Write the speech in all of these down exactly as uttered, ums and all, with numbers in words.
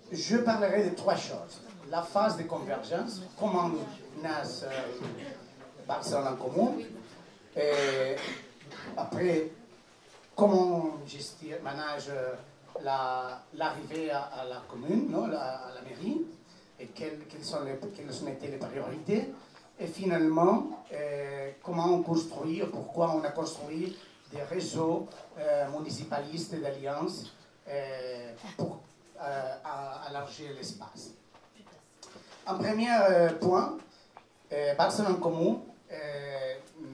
je parlerai de trois choses. La phase de convergence, comment naissent euh, Barcelone en commun, et après, comment gestion, manage l'arrivée la, à, à la commune, non, la, à la mairie, et quelles, quelles, sont les, quelles sont été les priorités, et finalement, euh, comment on construit, pourquoi on a construit des réseaux euh, municipalistes d'alliances euh, pour euh, élargir l'espace. En premier euh, point, euh, Barcelone en commun euh,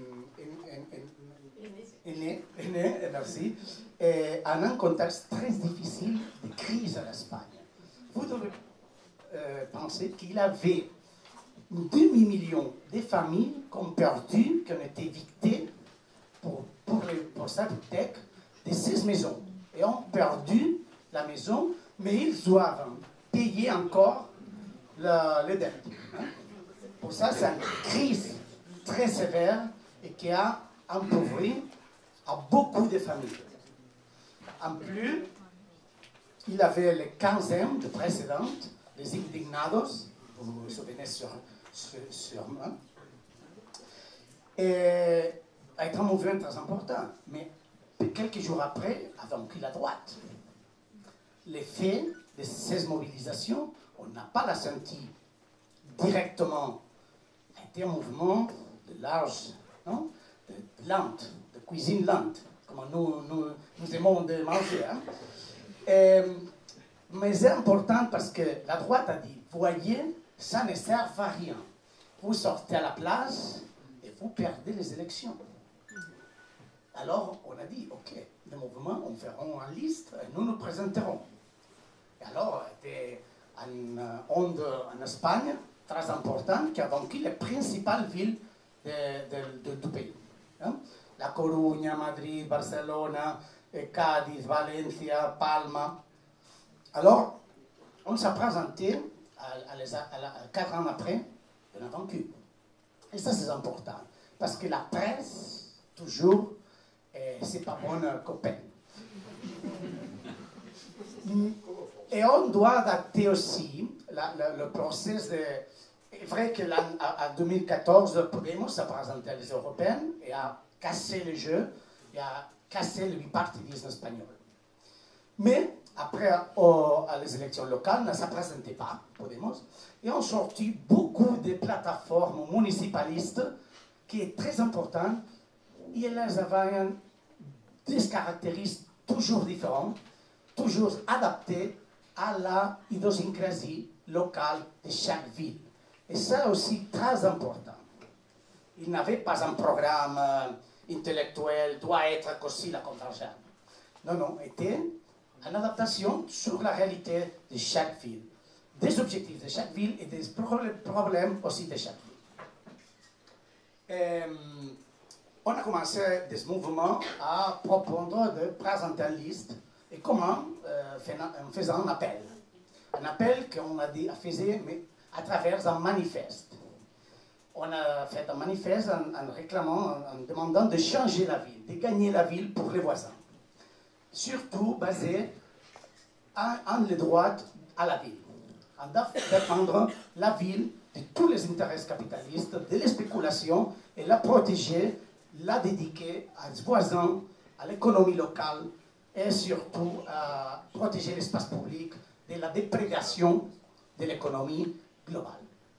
est né, est né, merci, et en un contexte très difficile de crise à l'Espagne. Vous devez euh, penser qu'il avait un demi-million de familles qui ont perdu, qui ont été victimes pour, pour, les, pour cette hypothèque de six maisons. Et ont perdu la maison, mais ils doivent payer encore le, le dette. Hein? Pour ça, c'est une crise très sévère et qui a appauvri à beaucoup de familles. En plus, il avait les quinzièmes de précédentes, les indignados, vous vous souvenez sur, sur, sur moi, et être un mouvement très important. Mais quelques jours après, a vaincu la droite. L'effet de ces mobilisations, on n'a pas la senti directement. C'était un mouvement de large, non? de lente, de cuisine lente, comme nous, nous, nous aimons de manger. Hein? Et, mais c'est important parce que la droite a dit, voyez, ça ne sert à rien. Vous sortez à la place et vous perdez les élections. Alors, on a dit, ok, le mouvement, on fera en liste et nous nous présenterons. Et alors, c'était une onde en Espagne très importante qui a vaincu les principales villes de, de, de, du pays. Hein? La Coruña, Madrid, Barcelona, Cadiz, Valencia, Palma. Alors, on s'est présenté à, à, les, à, la, à quatre ans après, on a vaincu. Et ça, c'est important. Parce que la presse, toujours, eh, c'est pas bonne copain. Et on doit adapter aussi la, la, le processus de... C'est vrai qu'en deux mille quatorze, Podemos s'est présenté à les Européennes et a cassé le jeu et a cassé le bipartidisme espagnol. Mais après, oh, à les élections locales, ne se présentait pas, Podemos, et ont sorti beaucoup de plateformes municipalistes qui est très important. Et elles avaient des caractéristiques toujours différentes, toujours adaptées à la idiosyncrasie locale de chaque ville. Et ça aussi très important. Ils n'avaient pas un programme euh, intellectuel, doit être aussi la convergence. Non, non, c'était une adaptation sur la réalité de chaque ville, des objectifs de chaque ville et des problèmes aussi de chaque ville. Et, on a commencé des mouvements à proposer de présenter une liste et comment, euh, en faisant un appel. Un appel qu'on a dit, faisait, mais à travers un manifeste. On a fait un manifeste en, en réclamant, en, en demandant de changer la ville, de gagner la ville pour les voisins. Surtout basé en, en les droits à la ville, en défendre la ville de tous les intérêts capitalistes, de la spéculation et la protéger, la dédier aux voisins, à l'économie locale et surtout à protéger l'espace public de la déprédation de l'économie globale.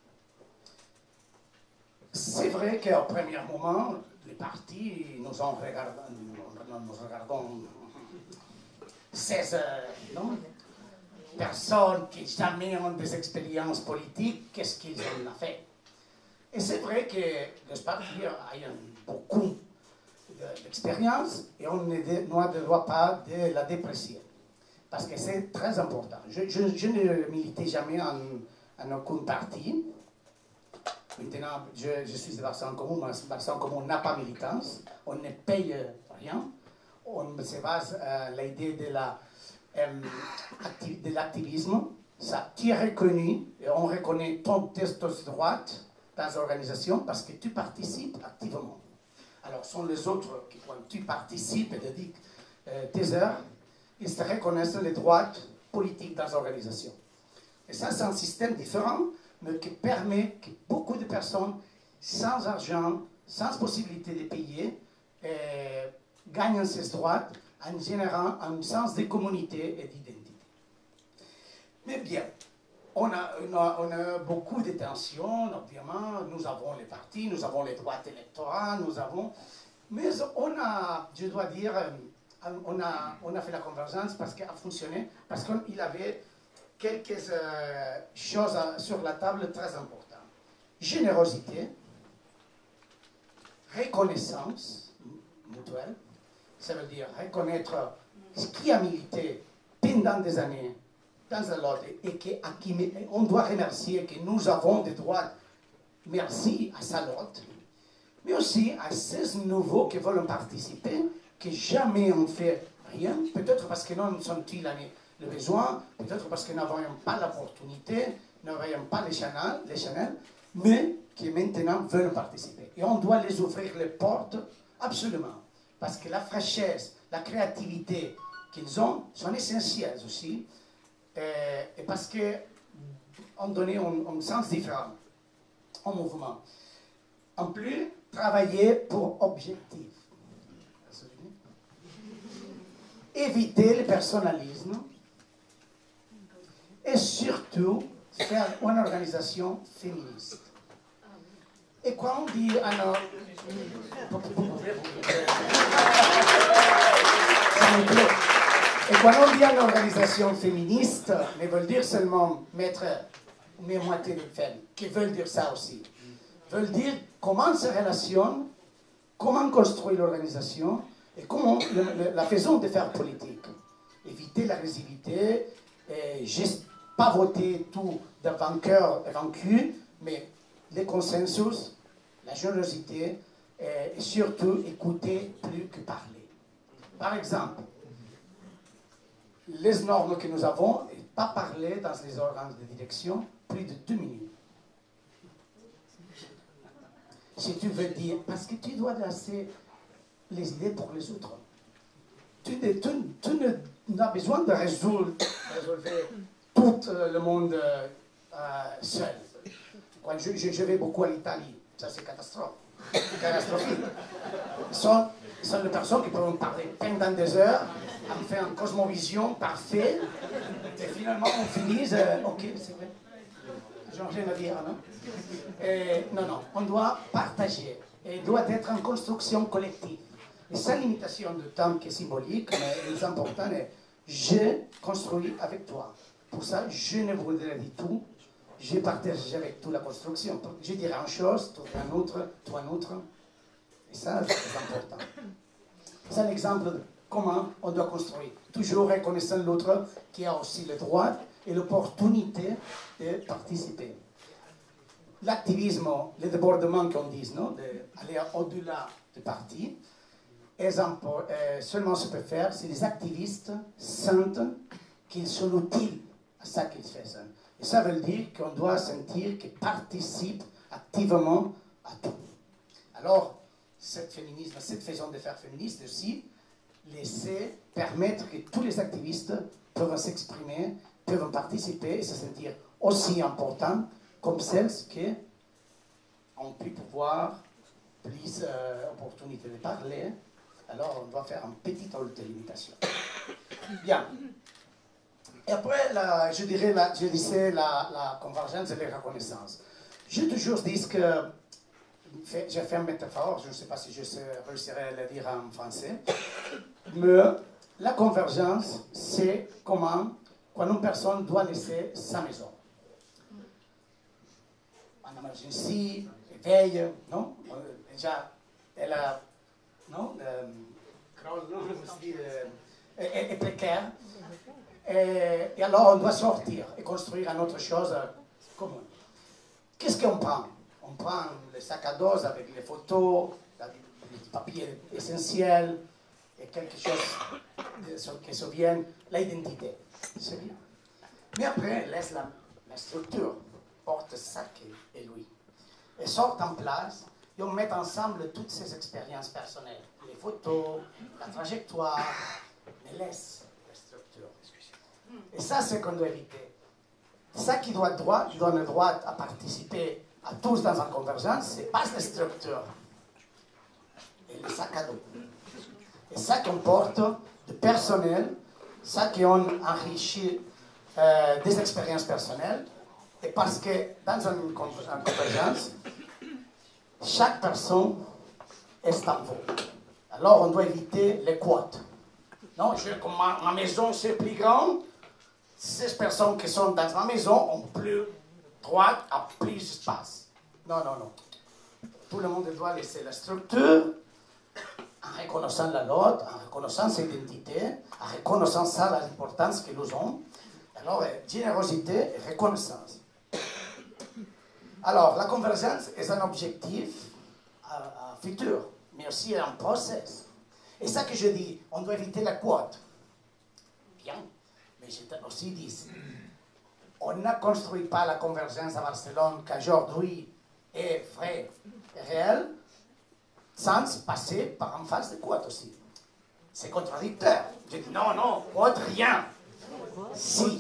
C'est vrai qu'au premier moment, les partis nous ont regardé, nous regardons seize non, personnes qui jamais ont des expériences politiques, qu'est-ce qu'ils ont fait? Et c'est vrai que les partis ont beaucoup d'expérience et on ne doit pas de la déprécier. Parce que c'est très important. Je, je, je ne militais jamais en, en aucun parti. Maintenant, je, je suis de Barcelone Commun, mais Barcelone Commun n'a pas militance. On ne paye rien. On se base à l'idée de la, euh, de l'activisme. Ça, tu es reconnu et on reconnaît ton test de droite dans l'organisation parce que tu participes activement. Alors, ce sont les autres qui, quand tu participes et dediques euh, tes heures, ils te reconnaissent les droits politiques dans l'organisation. Et ça, c'est un système différent, mais qui permet que beaucoup de personnes, sans argent, sans possibilité de payer, euh, gagnent ces droits en générant un sens de communauté et d'identité. Mais bien, on a, on, a, on a beaucoup de tensions, obviamente, nous avons les partis, nous avons les droits électoraux, nous avons... Mais on a, je dois dire, on a, on a fait la convergence parce qu'elle a fonctionné, parce qu'il avait quelques euh, choses sur la table très importantes. Générosité, reconnaissance mutuelle, ça veut dire reconnaître ce qui a milité pendant des années dans l'ordre et qu'on doit remercier que nous avons des droits, merci à sa lotte, mais aussi à ces nouveaux qui veulent participer, qui jamais ont fait rien, peut-être parce que nous senti le besoin, peut-être parce que nous n'avions pas l'opportunité, nous n'avions pas les channels, les channels, mais qui maintenant veulent participer. Et on doit les ouvrir les portes absolument, parce que la fraîchesse, la créativité qu'ils ont sont essentielles aussi, euh, et parce qu'on donnait un, un sens différent au mouvement. En plus, travailler pour objectif. Éviter le personnalisme et surtout faire une organisation féministe. Et quand on dit à nos... Et quand on dit une organisation féministe, ne veut dire seulement mettre une moitié de femmes, qui veulent dire ça aussi. Veulent dire comment se relationnent, comment construire l'organisation et comment le, le, la façon de faire politique. Éviter la résivité, et juste pas voter tout de vainqueur et vaincu, mais le consensus, la générosité et surtout écouter plus que parler. Par exemple, les normes que nous avons, et pas parler dans les organes de direction plus de deux minutes. Si tu veux dire, parce que tu dois laisser les idées pour les autres. Tu, tu, tu n'as besoin de résoudre, résolver tout le monde euh, seul. Quand je, je, je vais beaucoup à l'Italie, ça c'est catastrophe. catastrophique. Ce sont, ce sont des personnes qui peuvent parler pendant des heures, on fait une cosmovision parfaite, et finalement on finit, euh, ok, c'est vrai. J'ai rien à dire, non? Et, non, non, on doit partager. Et il doit être en construction collective. Et sans limitation de temps qui est symbolique, mais le plus important est je construis avec toi. Pour ça, je ne voudrais dire tout, je partage avec toi la construction. Je dirais une chose, toi un autre, toi un autre. Et ça, c'est important. C'est un exemple de comment on doit construire. Toujours reconnaissant l'autre qui a aussi le droit et l'opportunité de participer. L'activisme, le débordement qu'on dit, non, d'aller au-delà du parti, est euh, seulement se peut faire si les activistes sentent qu'ils sont utiles à ça qu'ils font. Et ça veut dire qu'on doit sentir qu'ils participent activement à tout. Alors, cette féminisme, cette façon de faire féministe aussi, laisser permettre que tous les activistes peuvent s'exprimer, peuvent participer et se sentir aussi importants comme celles qui ont pu pouvoir plus euh, opportunité de parler. Alors on doit faire un petit rôle de limitation. Bien. Et après, la, je dirais, la, je disais la, la convergence et la reconnaissance. J'ai toujours dit que, j'ai fait une métaphore, je ne sais pas si je réussirai à le dire en français, mais la convergence, c'est comment, quand une personne doit laisser sa maison. En émergency, éveil, non? Déjà, elle a, non? Euh, est, est précaire. Et, et alors, on doit sortir et construire une autre chose commune. Qu'est-ce qu'on prend? On prend le sac à dos avec les photos, les papiers essentiels et quelque chose qui se vient, l'identité. C'est bien. Mais après, laisse la, la structure, porte sac et, et lui. Et sortent en place et on met ensemble toutes ces expériences personnelles. Les photos, la trajectoire, mais laisse la structure. Et ça, c'est qu'on doit éviter. ça qui doit droit, qui donne le droit à participer à tous dans une convergence, c'est pas la structure et le sac à dos. Et ça comporte du personnel, ça qui ont enrichi euh, des expériences personnelles, et parce que dans une, une convergence, chaque personne est en vaut. Alors on doit éviter les quotes. Non, je, comme ma, ma maison c'est plus grande, ces personnes qui sont dans ma maison ont plus droit à plus d'espace. Non, non, non. Tout le monde doit laisser la structure en reconnaissant la l'autre, en reconnaissant ses identités, en reconnaissant ça, l'importance que nous avons. Alors, générosité et reconnaissance. Alors, la convergence est un objectif à, à futur, mais aussi un process. Et ça que je dis, on doit éviter la quote. Bien, mais je t'ai aussi dit, on n'a construit pas la convergence à Barcelone qu'aujourd'hui est vrai et réel, sans passer par en face de quote aussi. C'est contradictoire. Je dis non, non, quote rien. Si.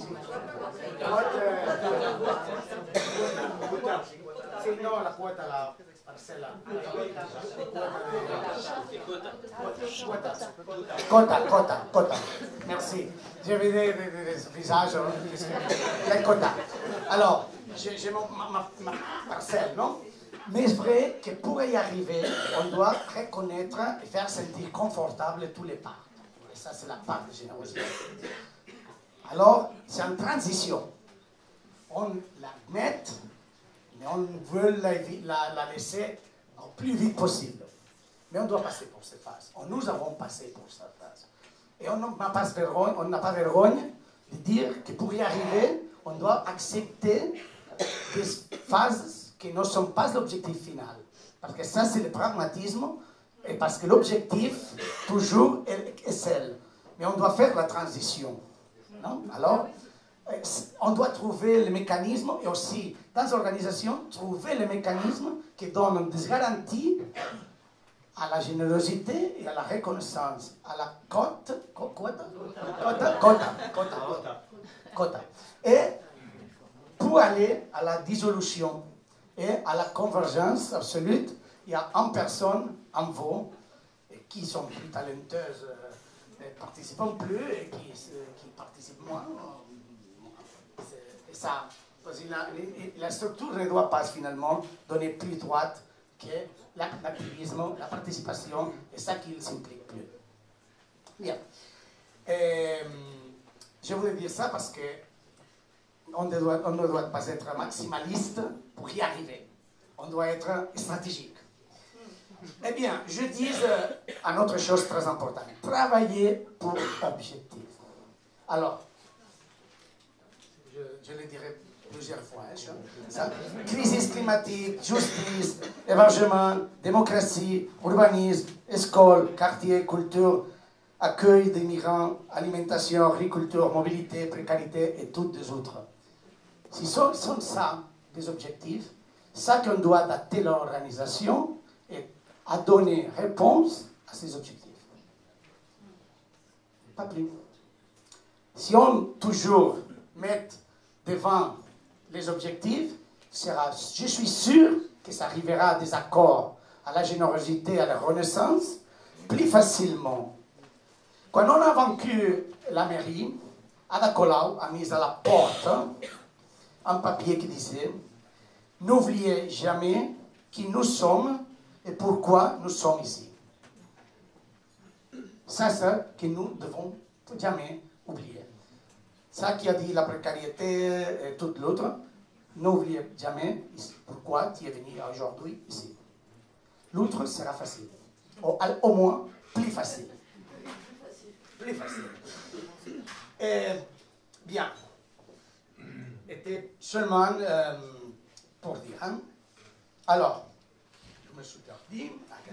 C'est non, la quote à la parcelle. Quota, quota, quota. Merci. J'ai vu des, des, des visages. Les quotas. Alors, j'ai ma, ma, ma parcelle, non? Mais c'est vrai que pour y arriver, on doit reconnaître et faire sentir confortable tous les parts. Et ça, c'est la part de générosité. Alors, c'est une transition. On la met, mais on veut la, la, la laisser le plus vite possible. Mais on doit passer pour cette phase. Nous avons passé pour cette phase. Et on n'a pas vergogne, on n'a pas vergogne de dire que pour y arriver, on doit accepter des phases qui ne sont pas l'objectif final. Parce que ça, c'est le pragmatisme, et parce que l'objectif, toujours, est celle. Mais on doit faire la transition. Non? Alors, on doit trouver le mécanisme, et aussi, dans l'organisation, trouver le mécanisme qui donne des garanties à la générosité et à la reconnaissance, à la cote, quota, quota, quota, quota, quota. Et pour aller à la dissolution et à la convergence absolue, il y a une personne en vous qui sont plus talentueuses, ne participent plus et qui, qui participent moins. Et ça, la, la structure ne doit pas finalement donner plus droite que l'activisme, la participation, et ça qui ne s'implique plus. Bien. Et, je voulais dire ça parce que on ne, doit, on ne doit pas être maximaliste pour y arriver. On doit être stratégique. Eh bien, je dis une autre chose très importante. Travailler pour objectif. Alors, je, je le dirai plusieurs fois. Hein, ça, crise climatique, justice, hébergement, démocratie, urbanisme, école, quartier, culture, accueil des migrants, alimentation, agriculture, mobilité, précarité et toutes les autres. Si ce sont ça des objectifs, ça qu'on doit adapter l'organisation et à donner réponse à ces objectifs. Pas plus. Si on toujours met devant les objectifs, sera, je suis sûr que ça arrivera à des accords, à la générosité, à la renaissance, plus facilement. Quand on a vaincu la mairie, Ada Colau a mis à la porte un papier qui disait « N'oubliez jamais qui nous sommes et pourquoi nous sommes ici. » Ça, c'est ce que nous devons jamais oublier. Ça qui a dit la précarité et tout l'autre, n'oubliez jamais pourquoi tu es venu aujourd'hui ici. L'autre sera facile. Au, au moins, plus facile. Plus facile. Et, bien. C'était seulement euh, pour dire. Hein? Alors, je me suis perdu.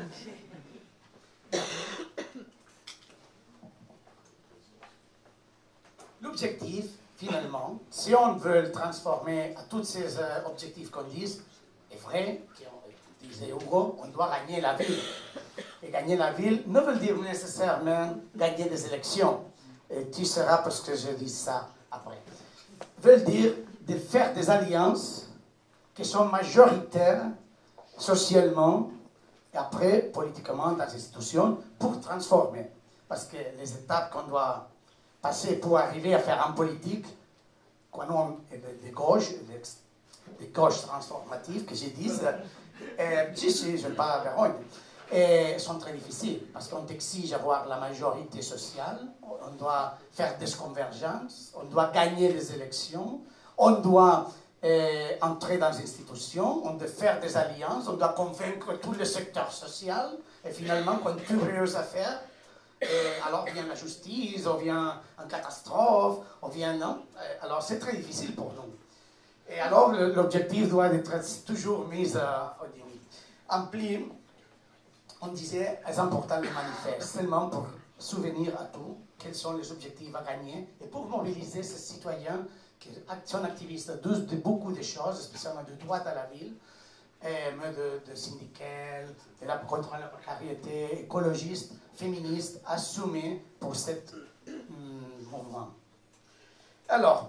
L'objectif, finalement, si on veut le transformer à tous ces euh, objectifs qu'on dit, est vrai, comme disait Hugo, on doit gagner la ville. Et gagner la ville ne veut dire nécessairement gagner des élections. Et tu sauras parce que je dis ça après. Veut dire de faire des alliances qui sont majoritaires socialement et après politiquement dans les institutions pour transformer. Parce que les étapes qu'on doit passer pour arriver à faire en politique, quand on est de, de gauche, de, de gauche transformative, que je dise, euh, si, si, je ne pas vergogne, et sont très difficiles parce qu'on t'exige avoir la majorité sociale, on doit faire des convergences, on doit gagner les élections, on doit euh, entrer dans les institutions, on doit faire des alliances, on doit convaincre tout le secteur social, et finalement, quand tout réussit à faire, et alors vient la justice, on vient une catastrophe, on vient non. Alors c'est très difficile pour nous. Et alors l'objectif doit être toujours mis à, aux limites. En plus, on disait, c'est important le manifeste, seulement pour souvenir à tous quels sont les objectifs à gagner et pour mobiliser ces citoyens qui sont activistes de, de beaucoup de choses, spécialement de droite à la ville, et de, de syndicats, de la contre la précarité, écologistes, féministes, assumés pour ce mm, mouvement. Alors,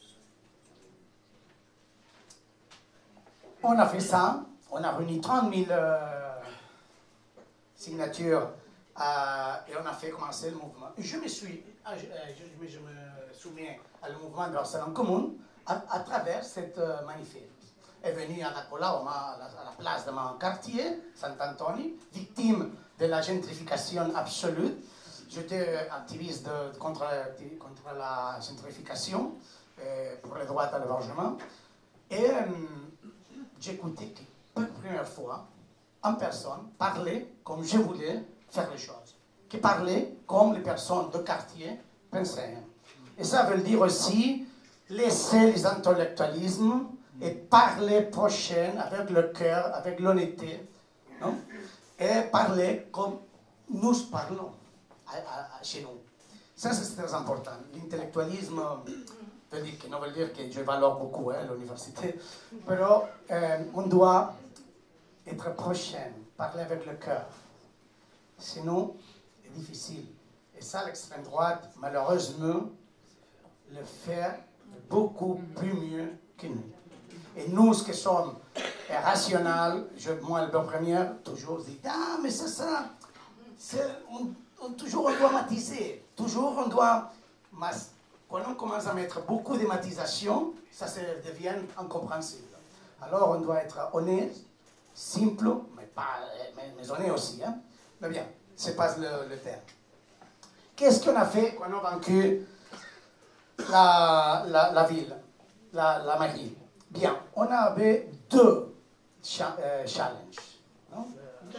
on a fait ça, on a réuni trente mille euh, signatures euh, et on a fait commencer le mouvement. Je me suis, je, je me souviens à le mouvement de Barcelone Commune à, à travers cette euh, manifeste. Est venu à Nacola, à la, à la place de mon quartier, Sant-Antoni, victime de la gentrification absolue. J'étais activiste de, contre, contre la gentrification euh, pour les droits à l'hébergement. Et euh, j'écoutais pour la première fois, en personne, parler comme je voulais faire les choses. Qui parlait comme les personnes de quartier pensaient. Et ça veut dire aussi laisser les intellectualismes et parler prochain avec le cœur, avec l'honnêteté, non? Et parler comme nous parlons à, à, à chez nous. Ça, c'est très important. L'intellectualisme veut dire que, non veut dire que je valore beaucoup hein, à l'université, mais euh, on doit être prochain, parler avec le cœur. Sinon, c'est difficile. Et ça, l'extrême droite, malheureusement, le fait beaucoup plus mieux que nous. Et nous, ce qui sommes rationnels, je, moi, le premier, toujours dit, ah, mais c'est ça, on, on, toujours on doit matiser, toujours on doit, mas, quand on commence à mettre beaucoup de matisation, ça se devient incompréhensible. Alors on doit être honnête, simple, mais, pas, mais, mais honnête aussi, hein. Mais bien, c'est pas le, le terme. Qu'est-ce qu'on a fait quand on a vaincu la, la, la ville, la, la mairie? Bien, on avait deux cha euh, challenges. Non?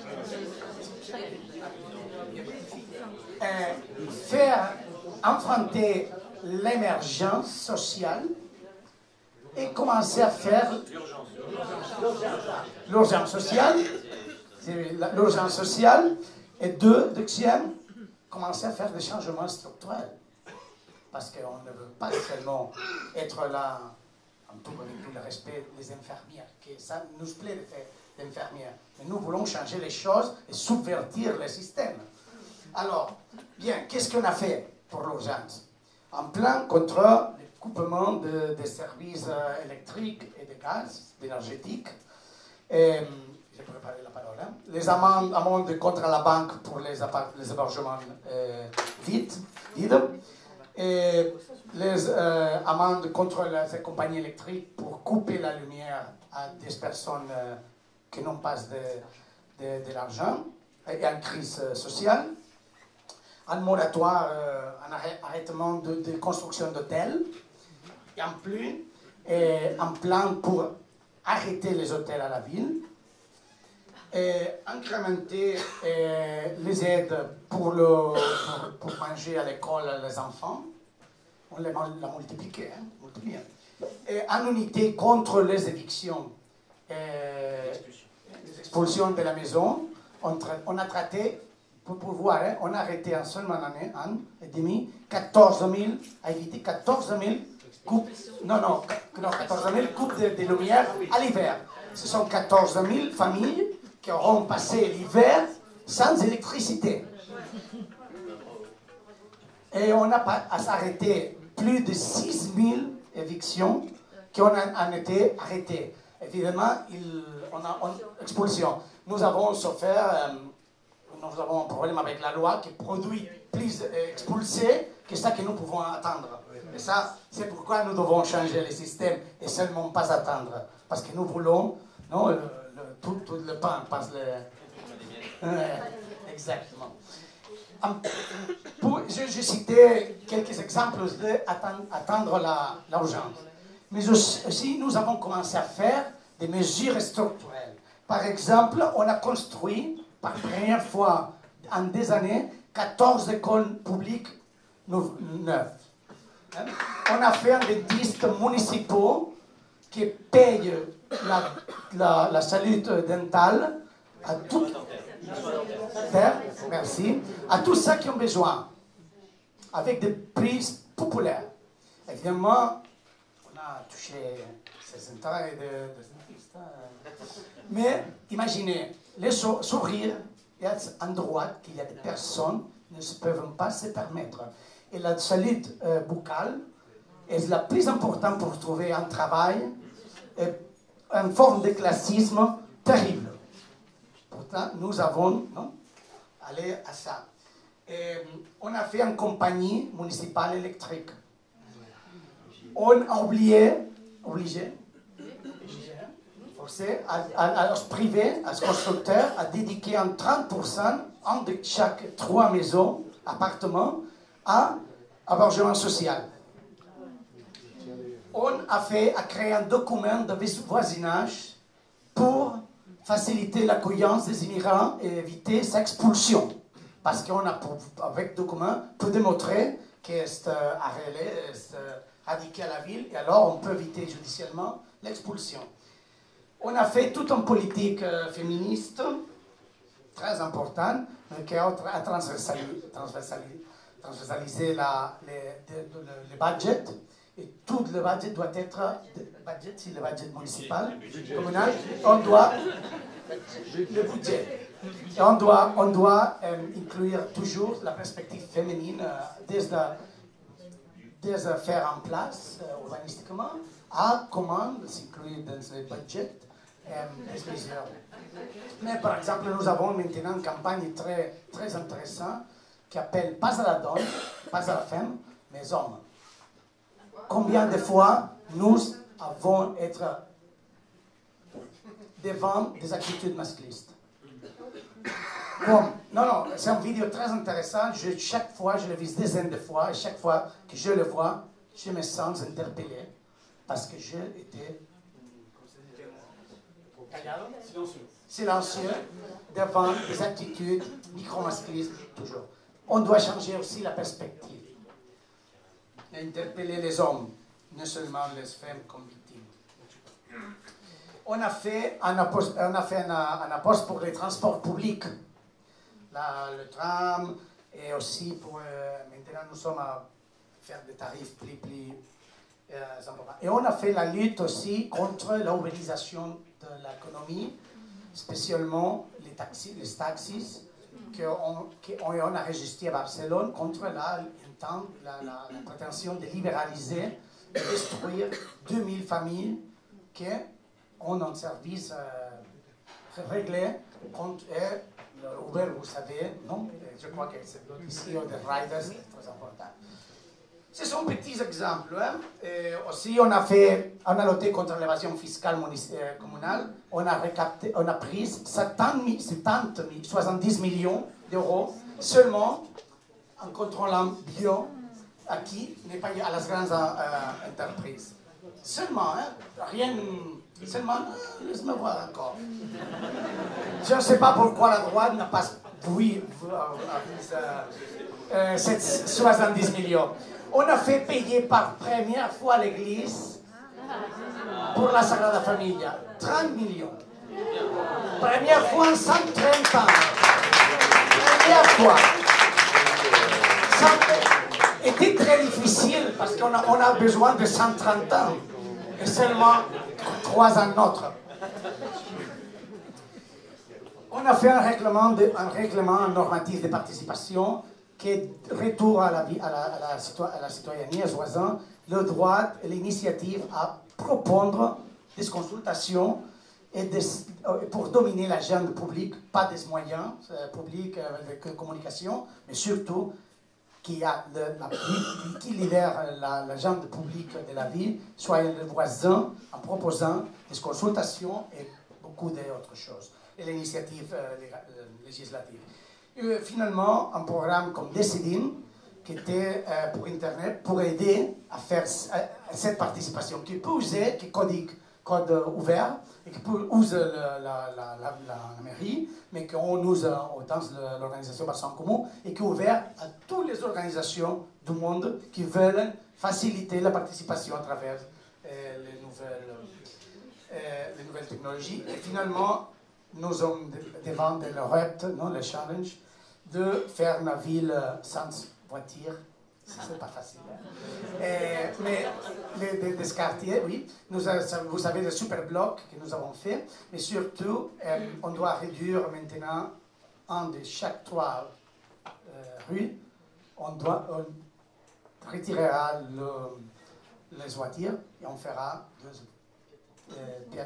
Euh, faire affronter l'émergence sociale et commencer à faire l'urgence sociale, l'urgence sociale, et deux, deuxième, commencer à faire des changements structurels. Parce qu'on ne veut pas seulement être là en tout, avec tout le respect des infirmières, que ça nous plaît de faire d'infirmières. Mais nous voulons changer les choses et subvertir le système. Alors, bien, qu'est-ce qu'on a fait pour l'urgence? Un plan contre le coupement de, des services euh, électriques et de gaz, énergétiques. Et, j'ai préparé la parole. Hein. Les amendes, amendes contre la banque pour les, les hébergements euh, vides, vides. Et les euh, amendes contre les compagnies électriques pour couper la lumière à des personnes euh, qui n'ont pas de, de, de l'argent et en crise sociale. Un moratoire, euh, un arrêtement de, de construction d'hôtels. Et en plus, et un plan pour arrêter les hôtels à la ville. Et incrémenter et les aides pour, le, pour, pour manger à l'école les enfants. On l'a multiplié, hein, multiplié. Et en unité contre les évictions et les expulsions de la maison, on, on a traité, pour pouvoir, hein, on a arrêté en seulement une année, un an et demi, quatorze mille, à éviter quatorze mille coupes, non, non, non quatorze mille coupes de, de lumière à l'hiver. Ce sont quatorze mille familles qui auront passé l'hiver sans électricité. Et on a pas à s'arrêter plus de six mille évictions qui ont, ont été arrêtés. Évidemment, il, on a une expulsion. Nous avons souffert, euh, nous avons un problème avec la loi qui produit plus expulsés que ça que nous pouvons attendre. Et ça, c'est pourquoi nous devons changer le système et seulement pas attendre. Parce que nous voulons, non, le, le, tout, tout le pain passe le... Euh, exactement. Pour, je, je citais quelques exemples d'attendre l'urgence. Mais aussi, nous avons commencé à faire des mesures structurelles. Par exemple, on a construit, par première fois en des années, quatorze écoles publiques neuves. On a fait des listes municipaux qui payent la, la, la santé dentale à tout, merci, à tous ceux qui ont besoin, avec des prix populaires. Évidemment, on a touché ces intérêts de, de, de, mais imaginez, les sourires, il y a un droit qu'il y a des personnes qui ne peuvent pas se permettre. Et la santé euh, buccale est la plus importante pour trouver un travail, et une forme de classisme terrible. Pourtant, nous avons non, allé à ça. Et on a fait une compagnie municipale électrique. On a oublié, obligé, forcé, à, à, à, à privé, à ce constructeur, à dédier en trente pour cent, un de chaque trois maisons, appartements, à hébergement social. On a fait, à créer un document de voisinage pour faciliter l'accueillance des immigrants et éviter sa expulsion. Parce qu'on a, avec le document, peut démontrer que c'est radiqué à la ville, et alors on peut éviter judiciairement l'expulsion. On a fait toute une politique euh, féministe, très importante, mais qui a transversalisé, transversalisé, transversalisé la, les, le, le, le budget. Et tout le budget doit être, le budget, si le budget municipal, communal, on doit, le budget. Et on doit, on doit euh, inclure toujours la perspective féminine euh, dès, la, dès faire en place euh, urbanistiquement à comment s'inclure dans le budget euh, des mesures. Mais par exemple, nous avons maintenant une campagne très, très intéressante qui appelle Pas à la donne, pas à la femme, mais hommes. Combien de fois nous avons été devant des attitudes masculinistes? Bon, non, non, c'est une vidéo très intéressante. Je, chaque fois, je le vis des dizaines de fois, et chaque fois que je le vois, je me sens interpellé parce que je étais silencieux. silencieux devant des attitudes micro-masculinistes, toujours. On doit changer aussi la perspective. Interpeller les hommes, non seulement les femmes comme victimes. On a fait un approche, on a fait un, un approche pour les transports publics, la, le tram, et aussi pour, euh, maintenant nous sommes à faire des tarifs plus, plus euh, importants. Et on a fait la lutte aussi contre l'ubérisation de l'économie, spécialement les taxis, les taxis qu'on on a enregistrés à Barcelone contre la La, la, la prétention de libéraliser, de détruire deux mille familles qui ont un service euh, réglé contre Uber, vous savez, non? Je crois que c'est ici, des riders, c'est très important. Ce sont petits exemples. Hein? Et aussi, on a fait, on a lutté contre l'évasion fiscale communale. On a récapté, on a pris soixante-dix millions d'euros seulement en contrôlant bio à qui n'est pas à las grandes euh, entreprises. Seulement, hein, rien, seulement, laisse-moi voir encore. Je ne sais pas pourquoi la droite n'a pas oui, euh, euh, soixante-dix millions. On a fait payer par première fois l'Église pour la Sagrada Familia, trente millions. Première fois en cent trente ans. Première fois. Ça était très difficile parce qu'on a, on a besoin de cent trente ans et seulement trois ans autres. On a fait un règlement, de, un règlement normatif de participation qui est retour à la, vie, à la, à la, à la citoyenneté, choisissant le droit et l'initiative à proposer des consultations et des, pour dominer l'agenda public, pas des moyens euh, publics euh, de communication, mais surtout qui, a le, la, qui libère l'agenda public de la ville, soit le voisin, en proposant des consultations et beaucoup d'autres choses, et l'initiative euh, législative. Et finalement, un programme comme Decidim, qui était euh, pour Internet, pour aider à faire à, à cette participation, qui peut user, qui est codique, code ouvert, et qui peut user le, la, la, la, la, la mairie, mais qu'on use autant l'organisation Barcelone Commun, et qui est ouvert à toutes les organisations du monde qui veulent faciliter la participation à travers euh, les, nouvelles, euh, les nouvelles technologies. Et finalement, nous sommes devant le repte, non, le challenge, de faire une ville sans voiture. C'est pas facile. Hein? Et, mais les, les, les quartiers, oui. Nous, vous savez le super bloc que nous avons fait, mais surtout, euh, on doit réduire maintenant un de chaque trois euh, rues. On, doit, on retirera le, les voitures et on fera deux euh,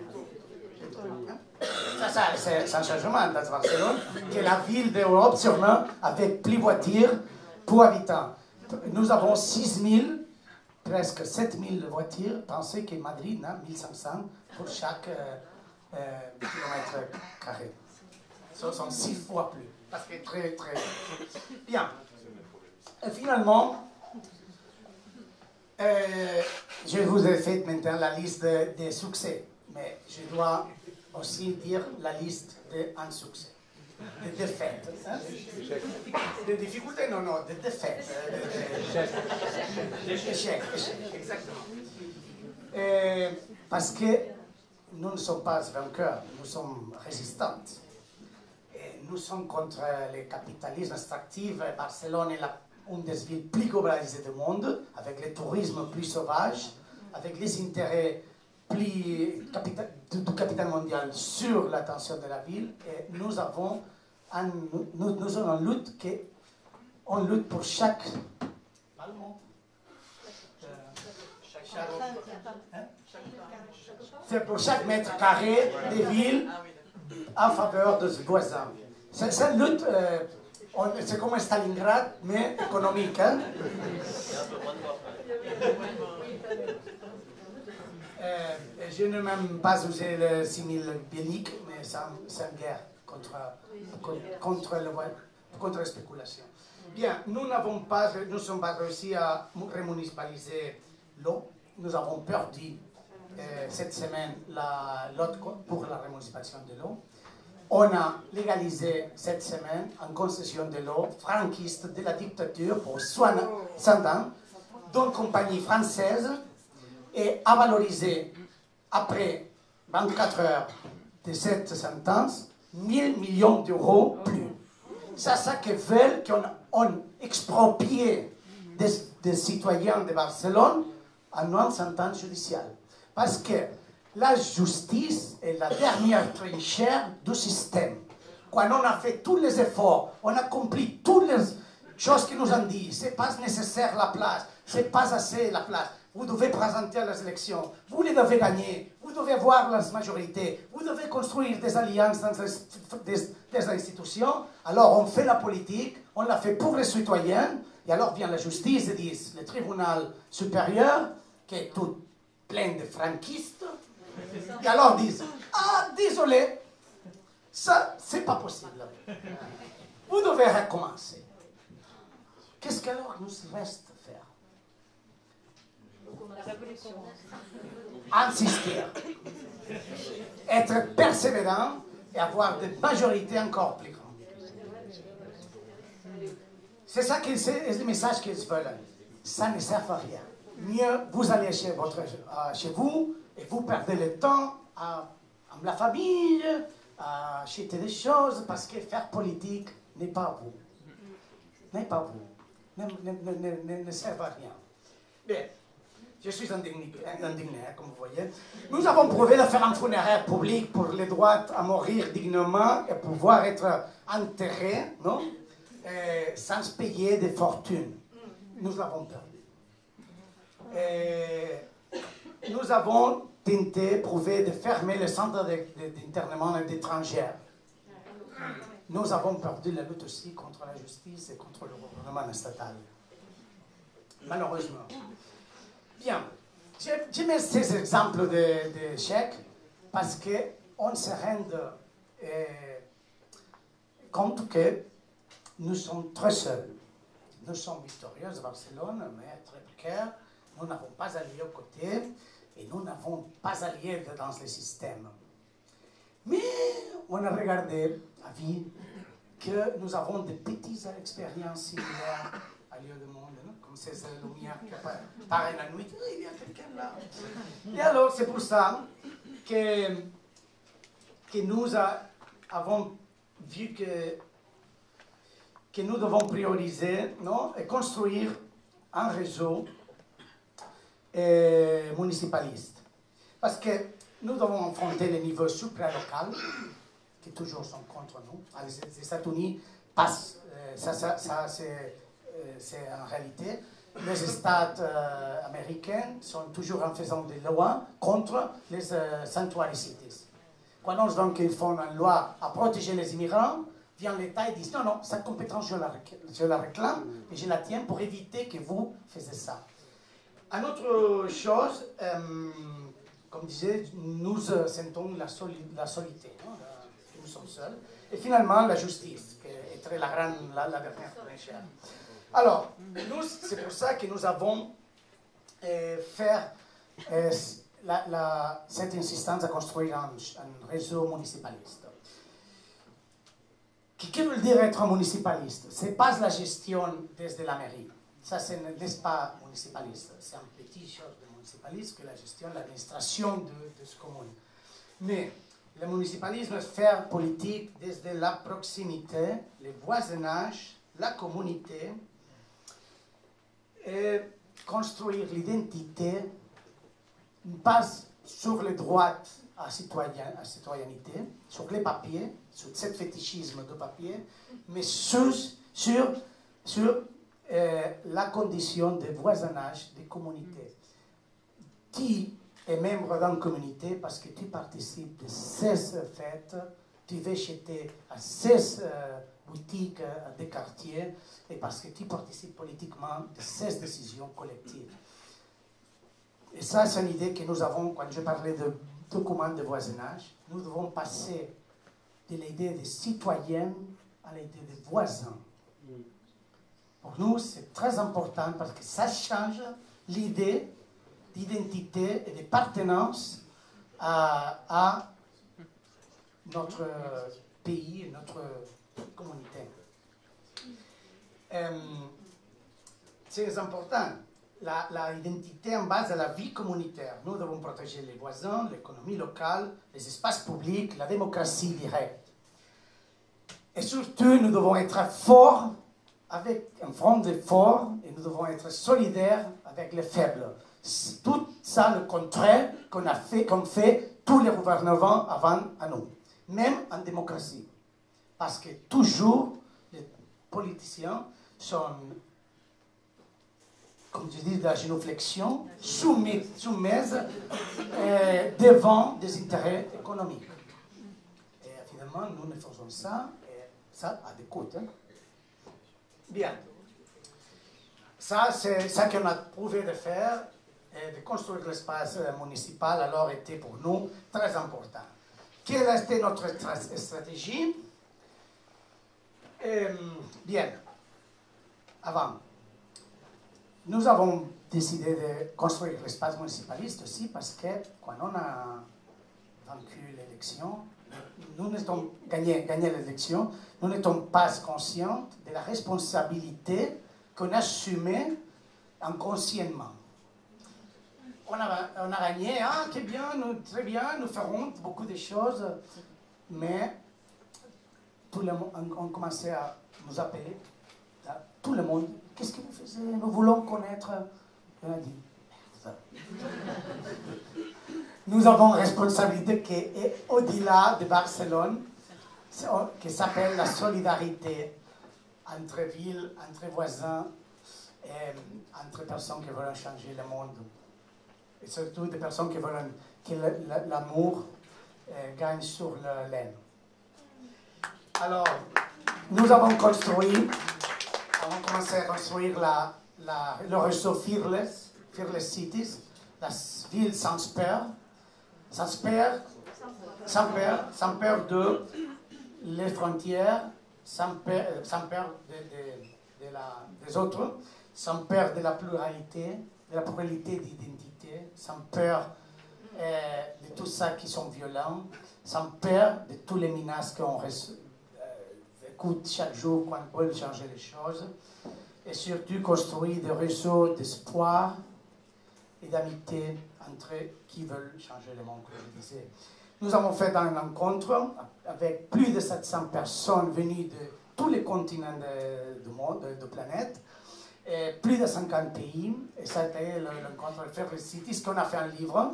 Ça, ça c'est un changement dans Barcelone, qui est la ville d'Europe sûrement avec plus de voitures pour habitants. Nous avons six mille, presque sept mille voitures. Pensez que Madrid a mille cinq cents pour chaque euh, euh, kilomètre carré. Ce sont six fois plus. Parce que très, très bien. Et finalement, euh, je vous ai fait maintenant la liste des de succès. Mais je dois aussi dire la liste des insuccès. Des défaites. Hein? Des difficultés, non, non, des défaites. Des échecs, exactement. Et parce que nous ne sommes pas vainqueurs, nous sommes résistants. Et nous sommes contre le capitalisme extractif. Barcelone est la, une des villes plus globalisées du monde, avec le tourisme plus sauvage, avec les intérêts plus capital, du, du capital mondial sur l'attention de la ville. Et nous avons un, nous, nous sommes en lutte que on lutte pour chaque euh, chaque, chaque hein? C'est pour chaque mètre carré des villes en faveur de ses voisins. C'est une lutte, euh, c'est comme un Stalingrad, mais économique. Hein? Euh, je n'ai même pas usé le simile bélique, mais c'est une guerre contre, contre, le, contre la spéculation. Bien, nous n'avons pas, nous sommes pas réussi à remunicipaliser l'eau. Nous avons perdu euh, cette semaine la lote pour la remunicipalisation de l'eau. On a légalisé cette semaine en concession de l'eau franquiste de la dictature pour cent ans d'une compagnie française et a valorisé, après vingt-quatre heures de cette sentence, mille millions d'euros plus. C'est ça que veulent qu'on on exproprie des, des citoyens de Barcelone en une sentence judiciaire. Parce que la justice est la dernière trinchère du système. Quand on a fait tous les efforts, on a accompli toutes les choses qui nous ont dit, c'est pas nécessaire la place, c'est pas assez la place. Vous devez présenter à les élections, vous les devez gagner, vous devez avoir la majorité, vous devez construire des alliances dans des, des, des institutions. Alors on fait la politique, on la fait pour les citoyens, et alors vient la justice et dit, le tribunal supérieur, qui est tout plein de franquistes, et alors disent, ah désolé, ça c'est pas possible. Vous devez recommencer. Qu'est-ce qu'alors nous reste faire? Insister, être persévérant et avoir des majorités encore plus grandes. C'est ça que c'est le message qu'ils veulent. Ça ne sert à rien. Mieux vous allez chez, votre, euh, chez vous et vous perdez le temps à, à la famille, à acheter des choses, parce que faire politique n'est pas vous. N'est pas vous. Ne, ne, ne, ne, ne sert à rien. Bien. Je suis indigné, indigné, comme vous voyez. Nous avons prouvé de faire un funéraire public pour les droits à mourir dignement et pouvoir être enterrés, non? et sans payer des fortunes. Nous l'avons perdu. Et nous avons tenté, prouvé de fermer le centre d'internement d'étrangers. Nous avons perdu la lutte aussi contre la justice et contre le gouvernement estatal. Malheureusement. Bien. Je mets ces exemples d'échecs parce qu'on se rend euh, compte que nous sommes très seuls. Nous sommes victorieux à Barcelone, mais très précaires. Nous n'avons pas alliés aux côtés et nous n'avons pas alliés dans le système. Mais on a regardé à vie que nous avons des petites expériences similaires à lieu du monde, non? Comme ces lumières qui apparaissent la nuit. Oh, il y a quelqu'un là. Et alors, c'est pour ça que, que nous a, avons vu que, que nous devons prioriser, non? Et construire un réseau euh, municipaliste. Parce que nous devons affronter les niveaux supralocaux qui toujours sont contre nous. Les États-Unis passent, euh, ça, ça, ça c'est euh, en réalité, les États euh, américains sont toujours en faisant des lois contre les euh, sanctuary cities. Quand on donc ils font une loi à protéger les immigrants, vient l'État et dit non, non, cette compétence je la, je la réclame et je la tiens pour éviter que vous fassiez ça. Une autre chose, euh, comme disait, nous euh, sentons la, soli la solitude. Hein, nous sommes seuls. Et finalement, la justice, qui est très la, grande, la, la dernière très chère. Alors, nous, c'est pour ça que nous avons euh, fait euh, la, la, cette insistance à construire un, un réseau municipaliste. Qu'est-ce que veut dire être municipaliste? Ce n'est pas la gestion desde la mairie. Ça, ce n'est pas municipaliste. C'est un petit chose de municipaliste que la gestion, l'administration de, de ce commune. Mais le municipalisme, c'est faire politique desde la proximité, le voisinage, la communauté, et construire l'identité, pas sur les droits à, citoyen, à citoyenneté, sur les papiers, sur ce fétichisme de papier, mais sur, sur, sur euh, la condition de voisinage des communautés. Tu es membre d'une communauté parce que tu participes de ces fêtes, tu vas acheter à ces euh, boutiques euh, des quartiers et parce que tu participes politiquement de ces décisions collectives. Et ça, c'est une idée que nous avons, quand je parlais de documents de voisinage, nous devons passer de l'idée de citoyenne à l'idée de voisin. Pour nous, c'est très important parce que ça change l'idée d'identité et d'appartenance à, à notre pays, notre communauté. Euh, c'est important. L'identité en base à la vie communautaire. Nous devons protéger les voisins, l'économie locale, les espaces publics, la démocratie directe. Et surtout, nous devons être forts, avec un front de fort, et nous devons être solidaires avec les faibles. C'est tout ça le contraire qu'on a fait, qu'on fait tous les gouvernements avant à nous, même en démocratie. Parce que toujours, les politiciens sont, comme je dis, de la génuflexion, soumis, soumises euh, devant des intérêts économiques. Et finalement, nous ne faisons ça, et ça a des coûts. Hein. Bien. Ça, c'est ça qu'on a prouvé de faire, et de construire l'espace municipal, alors était pour nous très important. Quelle était notre stratégie? euh, Bien. Avant. Nous avons décidé de construire l'espace municipaliste aussi parce que quand on a vaincu l'élection, nous n'étions gagné, gagné l'élection, nous n'étions pas conscients de la responsabilité qu'on assumait inconsciemment. On a, on a gagné, ah, c'est bien, nous, très bien, nous ferons beaucoup de choses, mais tout le monde, on, on commençait à nous appeler, à tout le monde. Qu'est-ce que vous faites? Nous voulons connaître. On a dit, merde. Nous avons une responsabilité qui est au-delà de Barcelone, qui s'appelle la solidarité entre villes, entre voisins, et entre personnes qui veulent changer le monde. Et surtout des personnes qui veulent que l'amour euh, gagne sur la laine. Alors, nous avons construit, avons commencé à construire la, la, le réseau Fearless, Fearless Cities, la ville sans peur, sans peur, sans peur, sans peur de les frontières, sans peur, sans peur de, de, de la, des autres, sans peur de la pluralité, de la pluralité d'identité, sans peur euh, de tout ça qui sont violents, sans peur de tous les menaces qu'on euh, écoute chaque jour quand on veut changer les choses, et surtout construire des réseaux d'espoir et d'amitié entre qui veulent changer le monde, comme je disais. Nous avons fait une rencontre avec plus de sept cents personnes venues de tous les continents du monde, de la planète, et plus de cinquante pays. Et ça a été le rencontre de Fearless Cities, qu'on a fait un livre,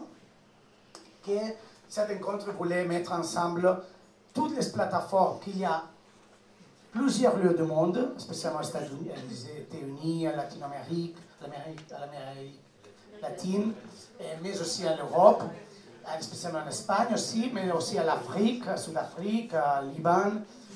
que cette rencontre voulait mettre ensemble toutes les plateformes qu'il y a plusieurs lieux du monde, spécialement aux États-Unis, les États-Unis, Latine-Amérique, l'Amérique latine, mais aussi en Europe, spécialement en Espagne aussi, mais aussi à l'Afrique, à Sud-Afrique, à Liban.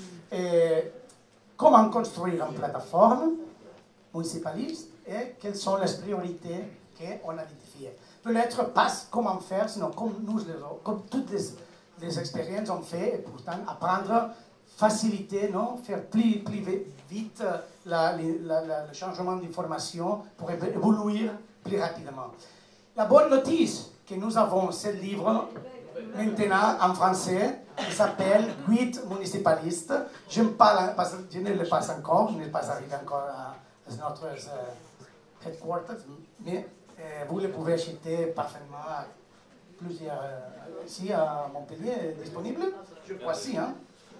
Et comment construire une plateforme municipaliste et quelles sont les priorités qu'on a identifiées. Peut-être pas comment faire, sinon comme nous, comme toutes les, les expériences ont fait, et pourtant apprendre, faciliter, non, faire plus, plus vite la, la, la, le changement d'information pour évoluer plus rapidement. La bonne notice que nous avons ce livre maintenant en français, qui s'appelle Guide municipaliste. Je, me parle, je ne le passe encore, je ne suis pas arrivé encore à, à notre uh, headquarters, mais euh, vous le pouvez acheter parfaitement à plusieurs, euh, ici à Montpellier, disponible. Je crois si, hein.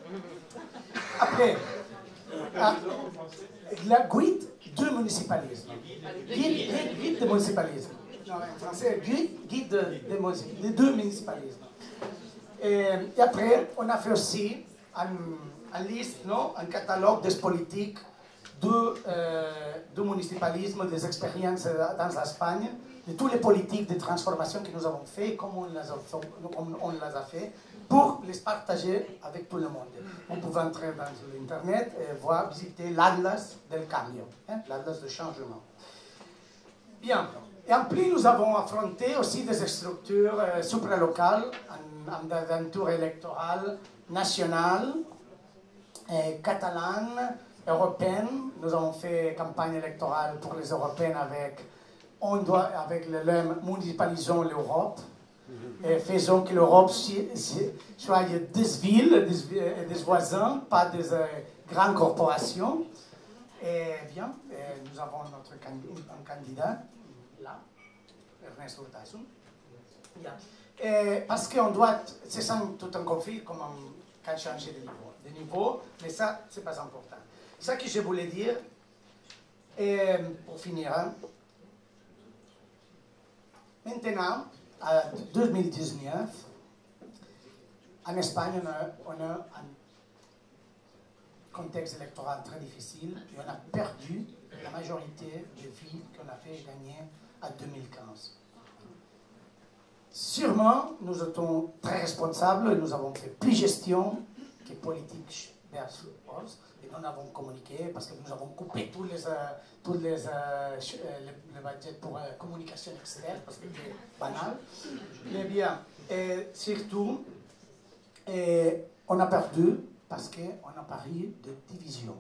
Après, ah, la guide de municipalisme. Guide, guide, guide de municipalisme. Non, en français, guide, guide de, de, de deux municipalismes. Et, et après, on a fait aussi une liste, non, un catalogue des politiques de, euh, de municipalisme, des expériences dans l'Espagne, de toutes les politiques de transformation que nous avons fait, comment on les a, comme on les a fait, pour les partager avec tout le monde. On peut entrer dans l'internet et voir, visiter l'Atlas del Cambio, hein, l'Atlas du changement. Bien. Et en plus, nous avons affronté aussi des structures euh, supralocales, en, en aventure électorale nationale, euh, catalane, européenne. Nous avons fait campagne électorale pour les Européennes avec, on doit, avec le lemme « Municipalisons l'Europe ». Et faisons que l'Europe soit des villes, des, des voisins, pas des euh, grandes corporations. Et bien, et nous avons notre un candidat, là, Ernesto Urtasun. Parce qu'on doit, c'est ça tout un conflit, comment changer de niveau. De niveau, mais ça, c'est pas important. Ça que je voulais dire, et pour finir, hein, maintenant, en deux mille dix-neuf, en Espagne, on a, on a un contexte électoral très difficile et on a perdu la majorité des villes qu'on a fait gagner en deux mille quinze. Sûrement, nous étions très responsables et nous avons fait plus gestion que politique versus poste. Et nous avons communiqué parce que nous avons coupé tous les, euh, tous les, euh, les, les budgets pour euh, communication externe parce que c'était banal. Mais bien, et surtout, et on a perdu parce qu'on a parlé de division.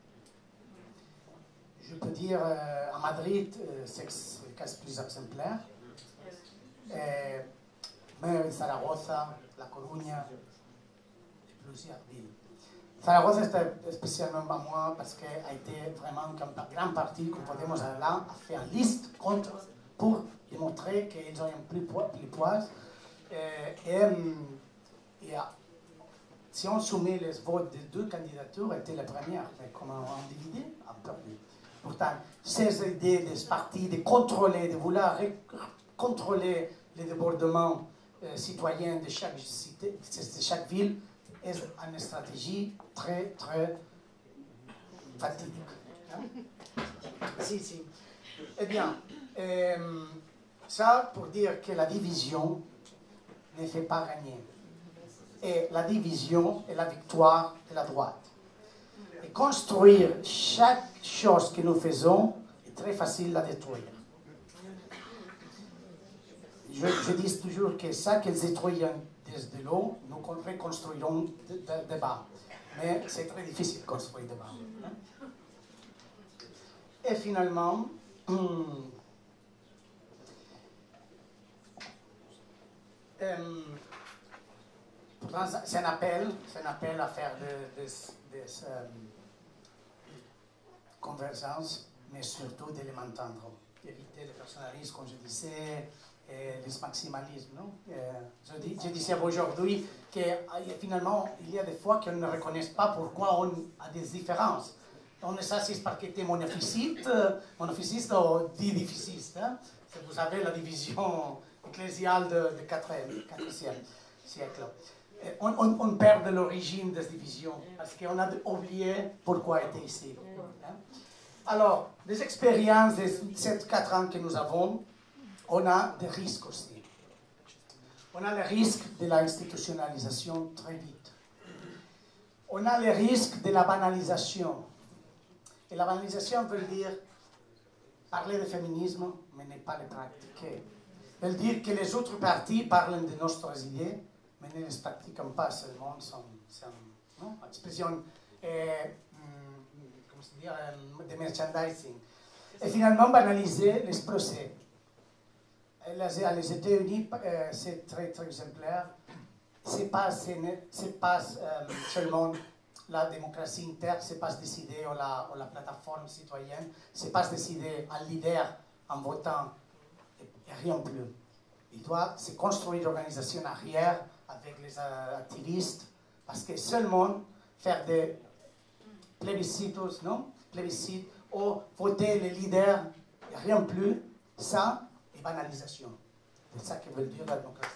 Je peux dire, euh, à Madrid, euh, c'est le cas plus exemplaire. Et même Zaragoza, La Coruña, plusieurs villes. Zaragoza c'était spécialement pour moi parce qu'elle a été vraiment une grande partie que Podemos là a fait une liste contre pour démontrer qu'ils ont un plus poids. Plus poids. Et, et, et si on soumet les votes des deux candidatures, elle était la première, mais comme on a divisé, on a perdu. Pourtant, ces idées des partis de contrôler, de vouloir contrôler les débordements euh, citoyens de chaque, cité, de chaque ville est une stratégie très, très fatidique. Hein? Si, si. Eh bien, euh, ça pour dire que la division ne fait pas gagner. Et la division est la victoire de la droite. Et construire chaque chose que nous faisons est très facile à détruire. Je, je dis toujours que ça qu'ils détruisent de l'eau, nous reconstruirons de, de, de bas. Mais c'est très difficile de construire de bas. Hein? Et finalement, hum, hum, c'est un appel, c'est un appel à faire des, des, des euh, convergences, mais surtout de les m'entendre. Éviter le personnalisme, comme je disais, et le maximalisme. Non? Euh, je, dis, je disais aujourd'hui que finalement, il y a des fois qu'on ne reconnaît pas pourquoi on a des différences. On est ça, c'est parce que tu es monophysite, monophysiste ou didiphysiste. Hein? Vous savez la division ecclésiale du quatrième siècle. On, on, on perd de l'origine de cette division parce qu'on a oublié pourquoi était ici. Hein? Alors, les expériences de ces quatre ans que nous avons, on a des risques aussi. On a le risque de l'institutionnalisation très vite. On a le risque de la banalisation. Et la banalisation veut dire parler de féminisme, mais ne pas le pratiquer. Veut dire que les autres partis parlent de nos idées, mais ne les pratiquent pas seulement, sans, sans non? Expression euh, comment se dit, euh, de merchandising. Et finalement, banaliser les procès. Les États-Unis, euh, c'est très, très exemplaire. Ce n'est pas, pas euh, seulement la démocratie interne, ce n'est pas décider ou la, ou la plateforme citoyenne, ce n'est pas décider un leader en votant et, et rien plus. Il doit se construire une organisation arrière avec les euh, activistes, parce que seulement faire des plébiscites, non? Plébiscites, ou voter les leaders et rien plus, ça est banalisation. C'est ça que veut dire la démocratie.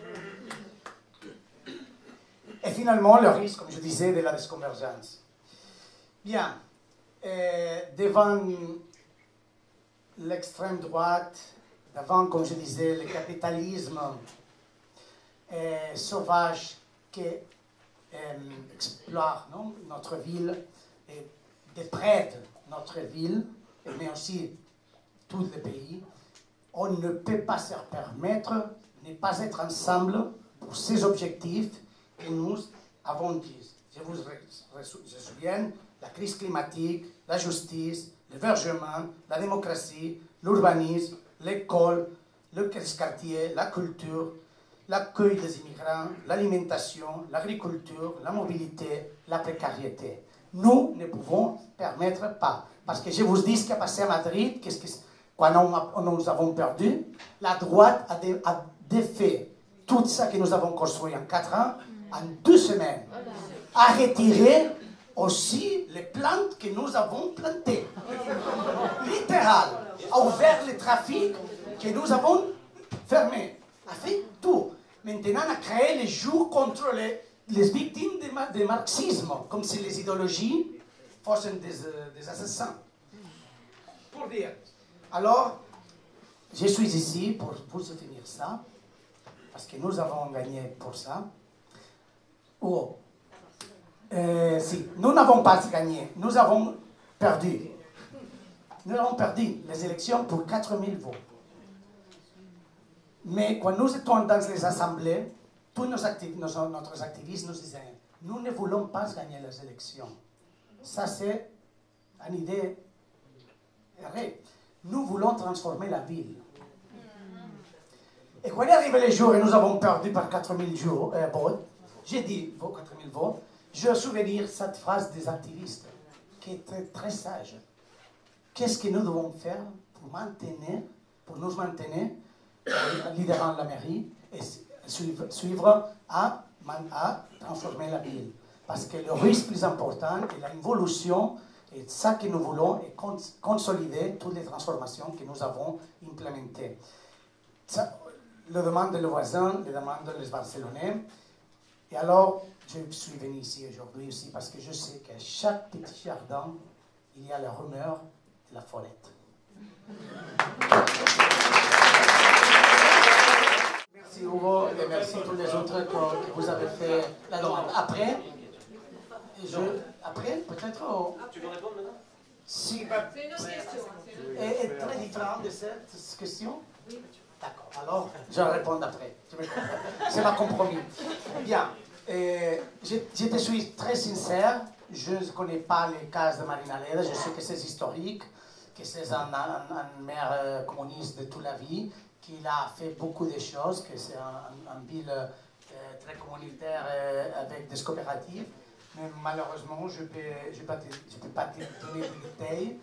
Et finalement, le risque, comme je disais, de la disconvergence. Bien, euh, devant l'extrême droite, devant, comme je disais, le capitalisme euh, sauvage qui euh, exploite non, notre ville et déprède notre ville, mais aussi tout le pays, on ne peut pas se permettre de ne pas être ensemble pour ces objectifs que nous avons dit. Je vous je souviens, la crise climatique, la justice, l'hébergement, la démocratie, l'urbanisme, l'école, le quartier, la culture, l'accueil des immigrants, l'alimentation, l'agriculture, la mobilité, la précarité. Nous ne pouvons permettre pas. Parce que je vous dis ce qui a passé à Madrid, qu'est-ce que, quand on a, nous avons perdu, la droite a, dé, a défait tout ça que nous avons construit en quatre ans, en deux semaines, a retiré aussi les plantes que nous avons plantées. Littéral. A ouvert le trafic que nous avons fermé. A fait tout. Maintenant, on a créé les jours contre les, les victimes du de marxisme, comme si les idéologies fossent des, des assassins. Pour dire. Alors, je suis ici pour vous soutenir ça, parce que nous avons gagné pour ça. Oh. Euh, si, nous n'avons pas gagné, nous avons perdu. Nous avons perdu les élections pour quatre mille voix. Mais quand nous étions dans les assemblées, tous nos, activ nos notre activistes nous disaient, nous ne voulons pas gagner les élections. Ça, c'est une idée errée. Nous voulons transformer la ville. Et quand est arrivé les jours et nous avons perdu par quatre mille euh, votes, j'ai dit, vos quatre mille votes, je souvenir cette phrase des activistes, qui est très, très sage. Qu'est-ce que nous devons faire pour maintenir, pour nous maintenir, en liderant la mairie, et suivre, suivre à, à transformer la ville. Parce que le risque plus important est l'évolution, et ça que nous voulons est cons consolider toutes les transformations que nous avons implémentées. Ça, le demande le voisin, le demande les Barcelonais. Et alors, je suis venu ici aujourd'hui aussi parce que je sais que chaque petit jardin il y a la rumeur de la follette. Merci Hugo et merci tous les autres que, que vous avez fait la demande. Après, je, après peut-être... Oh, tu veux répondre maintenant? Si, c'est une autre question. est, est très différente de cette question? Oui. D'accord, alors je réponds après. C'est ma compromis. Bien, euh, je, je te suis très sincère. Je ne connais pas les cas de Marina Leda. Je sais que c'est historique, que c'est un, un, un maire communiste de toute la vie, qu'il a fait beaucoup de choses, que c'est un, un, un ville euh, très communautaire euh, avec des coopératives. Mais malheureusement, je ne peux, je peux, je peux pas te donner de détails.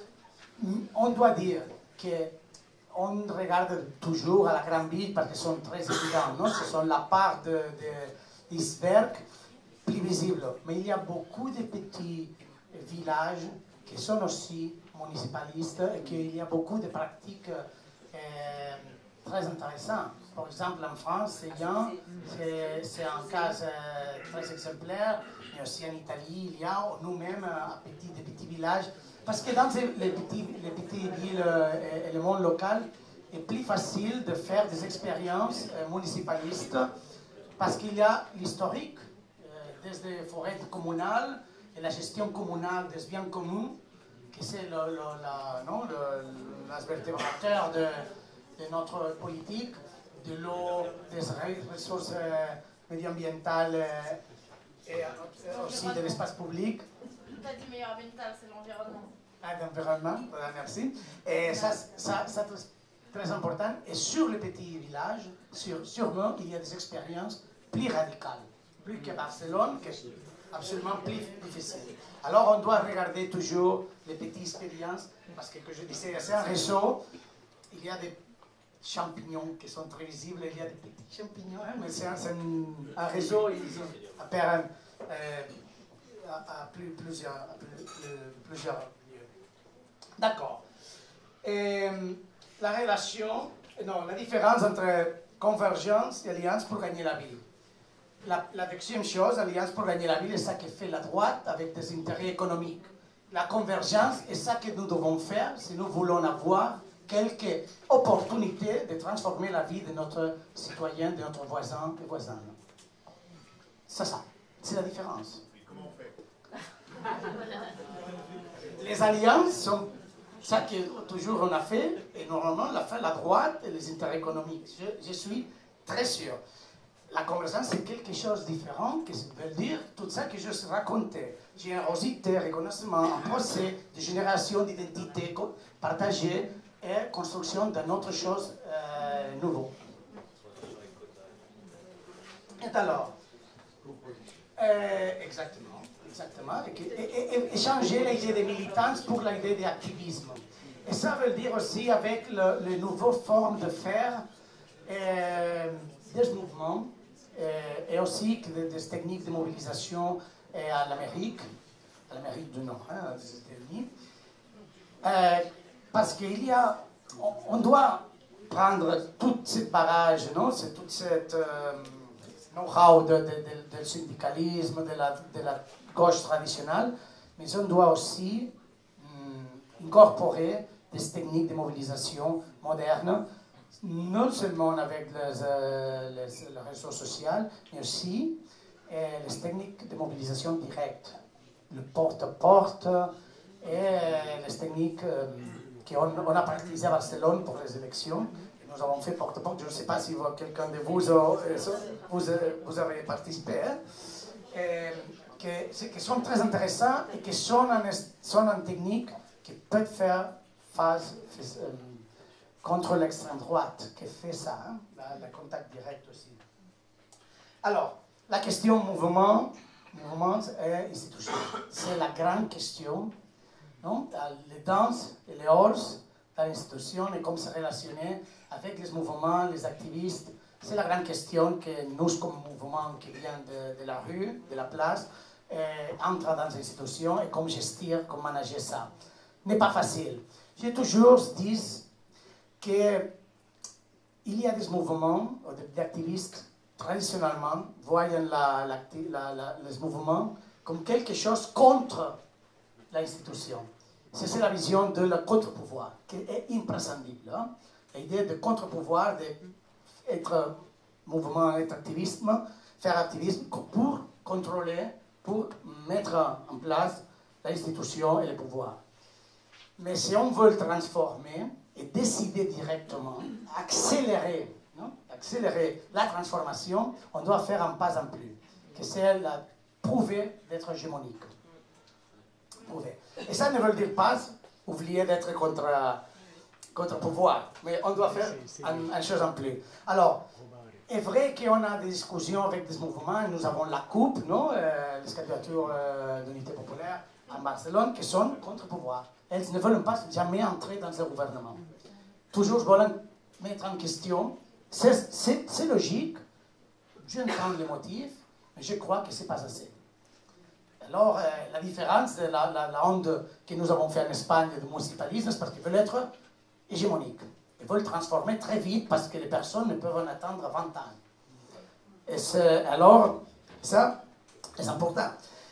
On doit dire qu'on regarde toujours à la grande ville parce qu'ils sont très évidents, non? Ce sont la part de, de l'iceberg plus visible. Mais il y a beaucoup de petits villages qui sont aussi municipalistes et qu'il y a beaucoup de pratiques euh, très intéressantes. Par exemple, en France, c'est un cas euh, très exemplaire, mais aussi en Italie, il y a nous-mêmes un petit, des petits villages. Parce que dans les petits, les petites villes euh, et le monde local, il est plus facile de faire des expériences euh, municipalistes parce qu'il y a l'historique, euh, des les forêts communales et la gestion communale des biens communs, qui c'est le, le, la, non, le, l'asvertébrateur de, de notre politique, de l'eau, des ressources euh, médio-ambientales euh, et euh, aussi de l'espace public. Tu as dit meilleur ambiental, c'est l'environnement. Ah, l'environnement, voilà, merci. Et ça, ça, ça c'est très important. Et sur les petits villages, sur, sûrement, il y a des expériences plus radicales, plus que Barcelone, qui est absolument plus difficile. Alors, on doit regarder toujours les petites expériences, parce que, comme je disais, c'est un réseau, il y a des champignons qui sont très visibles, il y a des petits champignons, hein, mais c'est un, un, un réseau, ils ont appellent, euh, à, à, plus, plusieurs, à plus, plus, plusieurs lieux. D'accord. La relation, non, la différence entre convergence et alliance pour gagner la ville. La, la deuxième chose, alliance pour gagner la ville, est ça que fait la droite avec des intérêts économiques. La convergence est ça que nous devons faire si nous voulons avoir quelques opportunités de transformer la vie de notre citoyen, de notre voisin et voisine. C'est ça, c'est la différence. Comment on fait? Les alliances sont ça que toujours on a fait, et normalement on l'a fait la droite et les intérêts économiques. Je, je suis très sûr. La convergence, c'est quelque chose de différent, que veut dire tout ça que je racontais. Générosité, reconnaissement, un procès de génération d'identité partagée et construction d'une autre chose euh, nouveau. Et alors, euh, exactement. Exactement, et, et, et, et changer l'idée de militance pour l'idée d'activisme. Et ça veut dire aussi avec le, les nouvelles formes de faire euh, des mouvements et, et aussi des, des techniques de mobilisation et à l'Amérique, à l'Amérique du Nord, hein, des États-Unis. Euh, parce qu'il y a, on, on doit prendre toute cette barrage, non, c'est toute cette euh, know-how de, de, de, de syndicalisme, de la, de la gauche traditionnelle, mais on doit aussi hum, incorporer des techniques de mobilisation modernes, non seulement avec les, euh, les, les réseaux sociaux, mais aussi euh, les techniques de mobilisation directe, le porte-à-porte et les techniques euh, qu'on on a pratiquées à Barcelone pour les élections. Et nous avons fait porte-à-porte, je ne sais pas si quelqu'un de vous, euh, vous, vous avez participé. Hein? Et, Que, qui sont très intéressants et qui sont en, sont en technique qui peuvent faire face euh, contre l'extrême droite, qui fait ça, hein, le contact direct aussi. Alors, la question mouvement, mouvement et institution, c'est la grande question, non? Les danses et les hors dans l'institution et comment se relationner avec les mouvements, les activistes. C'est la grande question que nous, comme mouvement qui vient de, de la rue, de la place, Euh, entre dans les institutions et comment gestir, comment manager ça. N'est pas facile. J'ai toujours dit qu'il y a des mouvements, des activistes, traditionnellement, voient la, la, la, la, les mouvements comme quelque chose contre l'institution. c'est la vision de le contre-pouvoir, qui est imprescindible. Hein? L'idée de contre-pouvoir, d'être mouvement, être activisme, faire activisme pour contrôler, pour mettre en place l'institution et le pouvoir. Mais si on veut le transformer et décider directement, accélérer, non? accélérer la transformation, on doit faire un pas en plus, que c'est la prouver d'être hégémonique. Prouver. Et ça ne veut dire pas oublier d'être contre, contre pouvoir, mais on doit faire une chose en plus. Alors, est vrai qu'on a des discussions avec des mouvements, nous avons la coupe, non? euh, les candidatures euh, d'unité populaire à Barcelone, qui sont contre pouvoir. Elles ne veulent pas jamais entrer dans le gouvernement. Toujours veulent mettre en question. C'est logique, j'entends les motifs, mais je crois que ce n'est pas assez. Alors, euh, la différence de la, la, la onde que nous avons fait en Espagne de municipalisme, c'est parce qu'ils veulent être hégémoniques. Ils veulent transformer très vite parce que les personnes ne peuvent en attendre vingt ans. Et alors, ça, c'est important.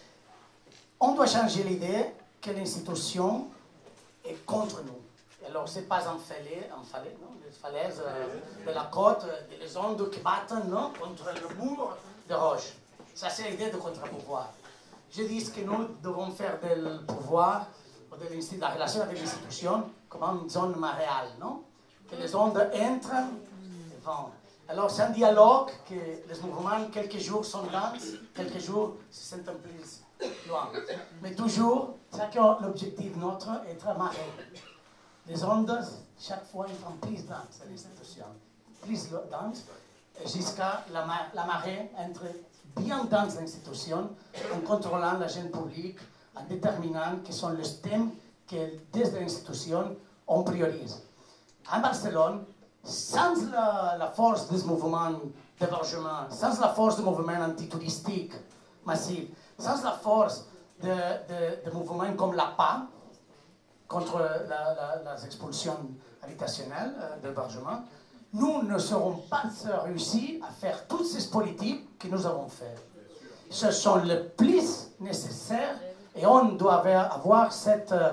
On doit changer l'idée que l'institution est contre nous. Alors, ce n'est pas un falaise, un falaise, non, les falaises euh, de la côte, les ondes qui battent non, contre le mur de roche. Ça, c'est l'idée de contre-pouvoir. Je dis que nous devons faire du pouvoir, ou de la relation avec l'institution, comme une zone maréale, non? Que les ondes entrent et vont. Alors, c'est un dialogue que les mouvements, quelques jours sont denses, quelques jours se sentent plus loin. Mais toujours, l'objectif notre est de marrer. Les ondes, chaque fois, ils font plus denses à l'institution. Plus denses, jusqu'à la, la marée entre bien dans l'institution, en contrôlant la gêne publique, en déterminant quels sont les thèmes que, dès l'institution, on priorise. À Barcelone, sans la, la force des mouvements d'hébergement, sans la force du mouvement antitouristique massif, sans la force de, de, de mouvements comme la P A, contre la, la, les expulsions habitationnelles euh, d'hébergement, nous ne serons pas réussis à faire toutes ces politiques que nous avons faites. Ce sont les plus nécessaires et on doit avoir cette euh,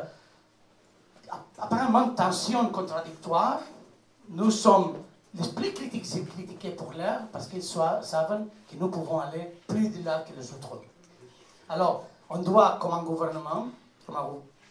apparemment tension contradictoire. Nous sommes les plus critiques, critiqués pour l'air parce qu'ils savent que nous pouvons aller plus de là que les autres. Alors, on doit, comme un gouvernement, comme un,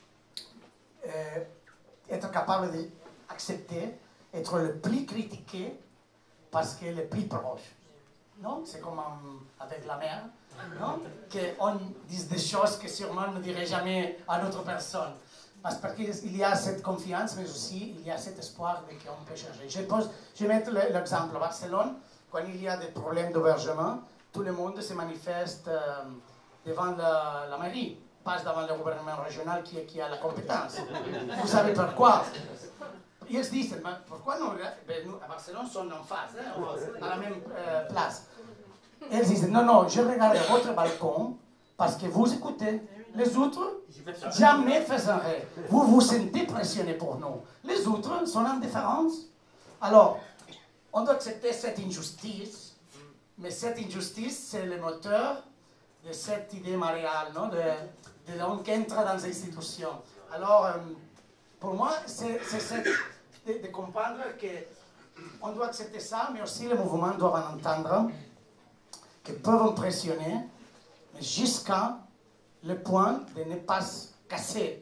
euh, être capable d'accepter, être le plus critiqué parce qu'il est le plus proche. Non? C'est comme un, avec la mère, non? Qu'on dise des choses que sûrement ne dirait jamais à d'autres personnes. Parce qu'il y a cette confiance, mais aussi il y a cet espoir qu'on peut changer. Je, pose, je vais mettre l'exemple. À Barcelone, quand il y a des problèmes d'hébergement, tout le monde se manifeste euh, devant la, la mairie, pas devant le gouvernement régional qui, qui a la compétence. Vous savez pourquoi? Ils se disent, mais pourquoi nous, ben, nous à Barcelone, sommes en face, hein, à la même euh, place. Ils disent, non, non, je regarde votre balcon parce que vous écoutez. Les autres, jamais faisant rien. Vous vous sentez pressionné pour nous. Les autres sont en différence. Alors, on doit accepter cette injustice, mais cette injustice, c'est le moteur de cette idée mariale, non? de, de l'homme qui entre dans les institutions. Alors, euh, pour moi, c'est de, de comprendre qu'on doit accepter ça, mais aussi les mouvements doivent entendre qu'ils peuvent pressionner, mais jusqu'à le point de ne pas casser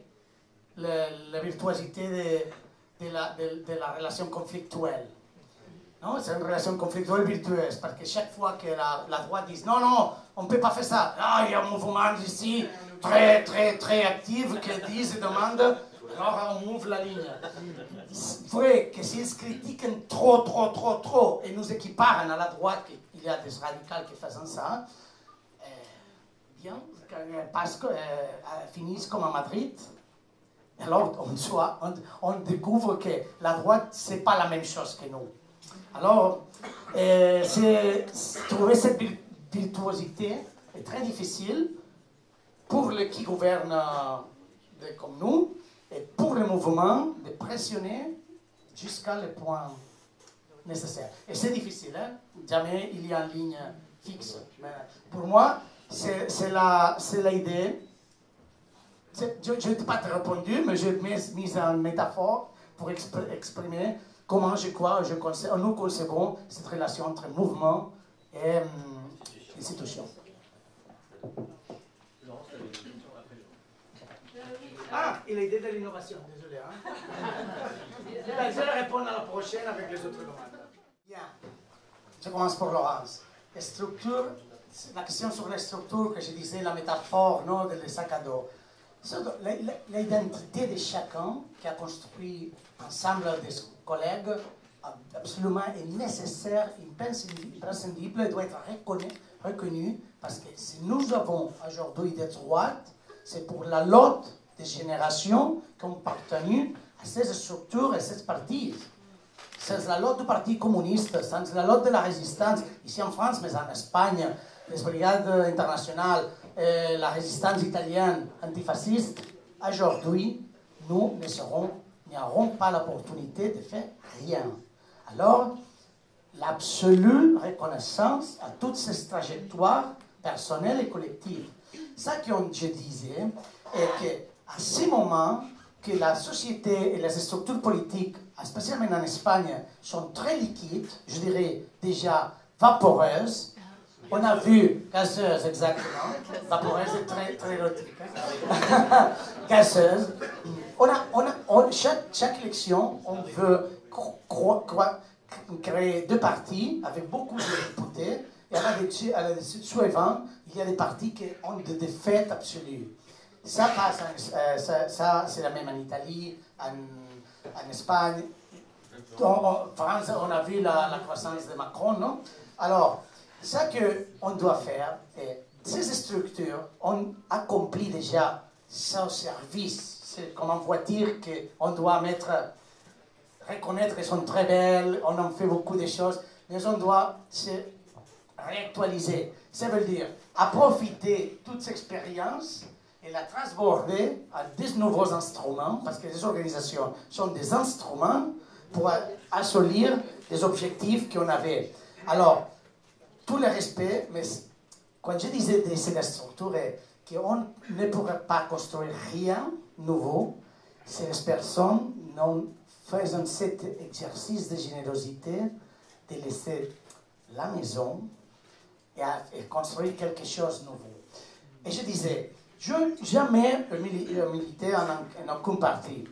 le, la virtuosité de, de, la, de, de la relation conflictuelle. C'est une relation conflictuelle virtueuse, parce que chaque fois que la, la droite dit non, non, on ne peut pas faire ça, ah, il y a un mouvement ici très, très, très actif qui disent et demandent, alors on ouvre la ligne. C'est vrai que s'ils critiquent trop, trop, trop, trop, et nous équiparent à la droite, il y a des radicaux qui font ça, euh, bien, parce qu'ils euh, finissent comme à Madrid, alors on, soit, on, on découvre que la droite, ce n'est pas la même chose que nous. Alors, euh, trouver cette virtuosité est très difficile pour les qui gouvernent de, comme nous, et pour le mouvement de pressionner jusqu'à le point nécessaire. Et c'est difficile, hein? Jamais il y a une ligne fixe. Mais pour moi, c'est l'idée je n'ai pas répondu, mais j'ai mis en métaphore pour exp exprimer comment je crois, je conce nous concevons cette relation entre mouvement et euh, institution. Ah, et l'idée de l'innovation, désolé. Hein? Je vais répondre à la prochaine avec les autres demandes. Bien. Je commence pour Laurence. Les structures, la question sur les structures que je disais, la métaphore non, de les sacs à dos. L'identité de chacun qui a construit ensemble des collègues absolument est nécessaire, imprescindible, doit être reconnu, reconnu parce que si nous avons aujourd'hui des droites, c'est pour la lotte des générations qui ont appartenu à ces structures et ces partis. C'est la lotte du Parti communiste, c'est la lotte de la résistance, ici en France, mais en Espagne, les brigades internationales, euh, la résistance italienne antifasciste. Aujourd'hui, nous ne serons, n'aurons pas l'opportunité de faire rien. Alors, l'absolue reconnaissance à toutes ces trajectoires personnelles et collectives. Ça que je disais est qu'à ce moment que la société et les structures politiques, spécialement en Espagne, sont très liquides, je dirais déjà vaporeuses. On a vu gazeuse, exactement. Vaporeuse est très, très érotique. Hein? Gazeuse. On a, on a, on, chaque, chaque élection, on veut créer deux partis avec beaucoup de députés. Et à la suivante, il y a des partis qui ont des défaites absolues. Ça passe, en, euh, ça, ça c'est la même en Italie, en, en Espagne. En France, on a vu la, la croissance de Macron, non? Alors, ce qu'on doit faire, est, ces structures ont accompli déjà son service. C'est comme une voiture qu'on doit mettre, reconnaître qu'elles sont très belles, on en fait beaucoup de choses, mais on doit se réactualiser. Ça veut dire à profiter de toute cette expérience et la transborder à des nouveaux instruments, parce que les organisations sont des instruments pour assolir des objectifs qu'on avait. Alors, tout le respect, mais quand je disais de ces structures, qu'on ne pourrait pas construire rien de nouveau si les personnes non faisant cet exercice de générosité de laisser la maison et, à, et construire quelque chose de nouveau. Et je disais, je n'ai jamais milité en, en aucun parti.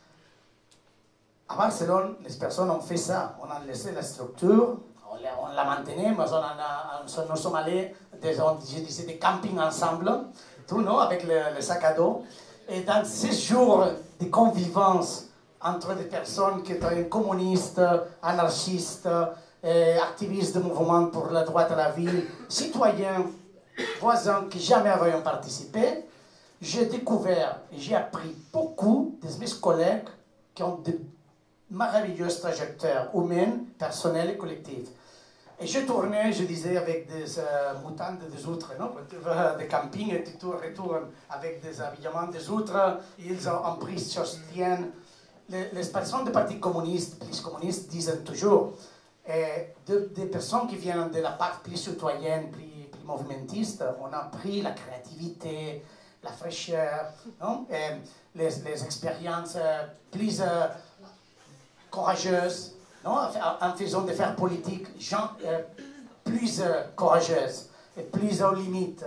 À Barcelone, les personnes ont fait ça. On a laissé la structure, on la, on la maintenait, mais on a, on, nous sommes allés, des, je disais, des campings ensemble, tout, non, avec le, le sac à dos. Et dans ces jours de convivence entre des personnes qui étaient communistes, anarchistes, et activistes de mouvement pour la droite à la ville, citoyens, voisins qui jamais avaient participé, j'ai découvert et j'ai appris beaucoup de mes collègues qui ont de merveilleuses trajectoires humaines, personnelles et collectives. Et je tournais, je disais, avec des euh, moutantes des outres, non? Quand tu vas des campings et tu retournes avec des habillements des outres, ils ont en prise sostiennent. Les, les personnes du Parti communiste, plus communistes, disent toujours, et de, des personnes qui viennent de la part plus citoyenne, plus, plus movimentiste, on a pris la créativité, la fraîcheur, non? Et les, les expériences plus euh, courageuses, non? En faisant des faire politique gens, euh, plus euh, courageuses et plus aux limites.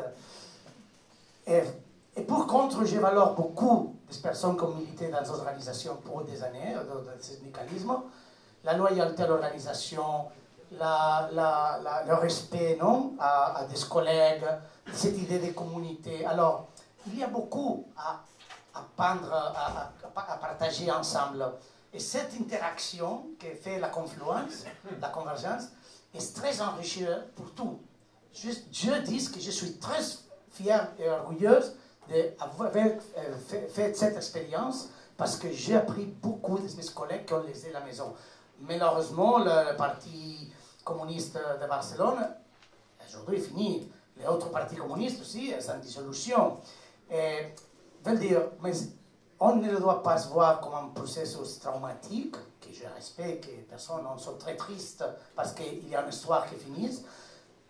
Et, et pour contre, je valore beaucoup des personnes qui ont milité dans des organisations pour des années, dans, dans ce mécanisme. La loyauté à l'organisation, la, la, la, le respect, non, à, à des collègues, cette idée de communauté. Alors, il y a beaucoup à, à prendre, à, à, à partager ensemble. Et cette interaction qui fait la confluence, la convergence, est très enrichissante pour tout. Je, je dis que je suis très fière et orgueilleuse d'avoir fait, fait cette expérience parce que j'ai appris beaucoup de mes collègues qui ont laissé la maison. Malheureusement, le, le Parti communiste de Barcelone, aujourd'hui, est fini. Les autres partis communistes aussi, c'est en dissolution. Et, veut dire, mais on ne doit pas se voir comme un processus traumatique, que je respecte, que les personnes sont très tristes parce qu'il y a une histoire qui finit,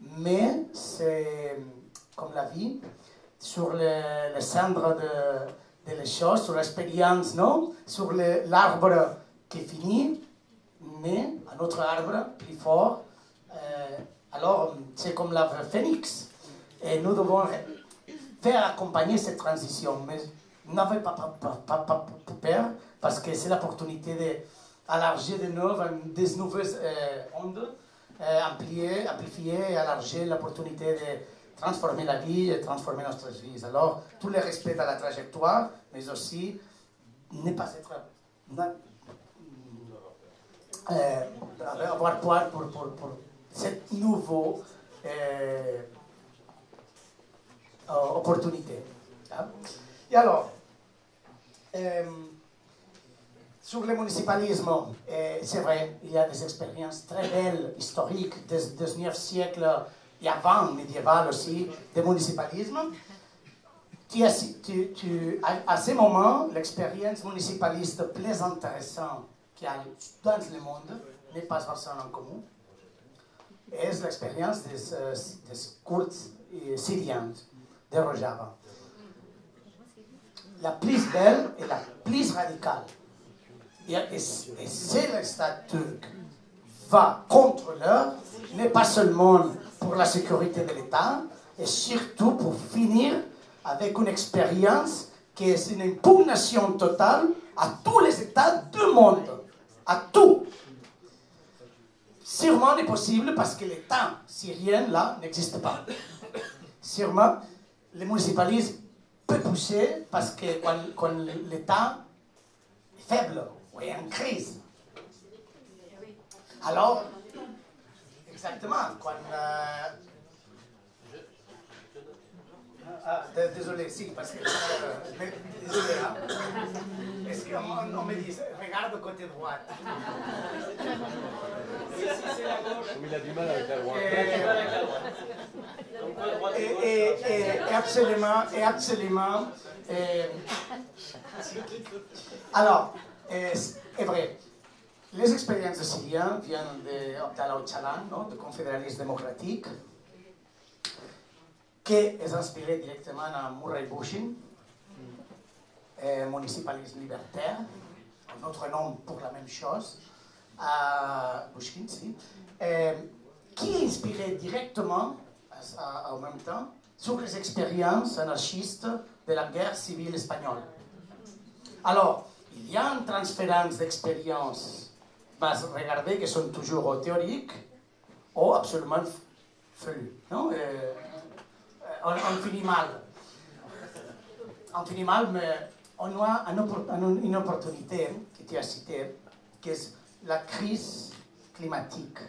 mais c'est comme la vie, sur le, le cendre de, de les choses, sur l'expérience, non? Sur l'arbre qui finit, mais un autre arbre plus fort. Euh, alors, c'est comme l'arbre phénix. Et nous devons faire accompagner cette transition. Mais n'avez pas, pas, pas, pas, pas peur, parce que c'est l'opportunité d'élargir de nouveau des nouvelles euh, ondes, euh, amplier, amplifier et élargir l'opportunité de transformer la vie et transformer notre vie. Alors, tout le respect à la trajectoire, mais aussi ne pas être... Euh, avoir peur pour, pour, pour cette nouvelle euh, opportunité. Hein? Et alors, euh, sur le municipalisme, euh, c'est vrai, il y a des expériences très belles, historiques, du dix-neuvième siècle et avant, médiéval aussi, de municipalisme. Tu as, tu, tu, à, à ce moment, l'expérience municipaliste plus intéressante qu'il y a dans le monde n'est pas forcément en commun. Et c'est l'expérience des, des Kurdes syriens de Rojava. La plus belle et la plus radicale. Et, et, et si l'État turc va contre l'heure, n'est pas seulement pour la sécurité de l'État, et surtout pour finir avec une expérience qui est une impugnation totale à tous les États du monde. À tout. Sûrement n'est possible parce que l'État syrien, là, n'existe pas. Sûrement, le municipalisme peut pousser parce que quand, quand l'État est faible ou est en crise. Alors, exactement, quand... Euh, Ah, désolé, si, parce que... Euh, désolé, hein. Est-ce qu'on on me dit, regarde côté droit. Si, si, c'est la gauche. Il a du mal avec la droite. Et, et, et, et absolument, et absolument... Et... Alors, c'est vrai, les expériences syriennes viennent d'Abdallah Öcalan, de confédéralisme démocratique, qui est inspiré directement à Murray Bookchin, municipalisme libertaire, un autre nom pour la même chose, à Bookchin, si, et qui est inspiré directement, à, à, en même temps, sur les expériences anarchistes de la guerre civile espagnole. Alors, il y a une transférence d'expériences, mais regardez qu'elles sont toujours théoriques ou absolument felues. Non? Et, On, on finit mal. On finit mal, mais on a une, une opportunité que tu as citée, qui est la crise climatique.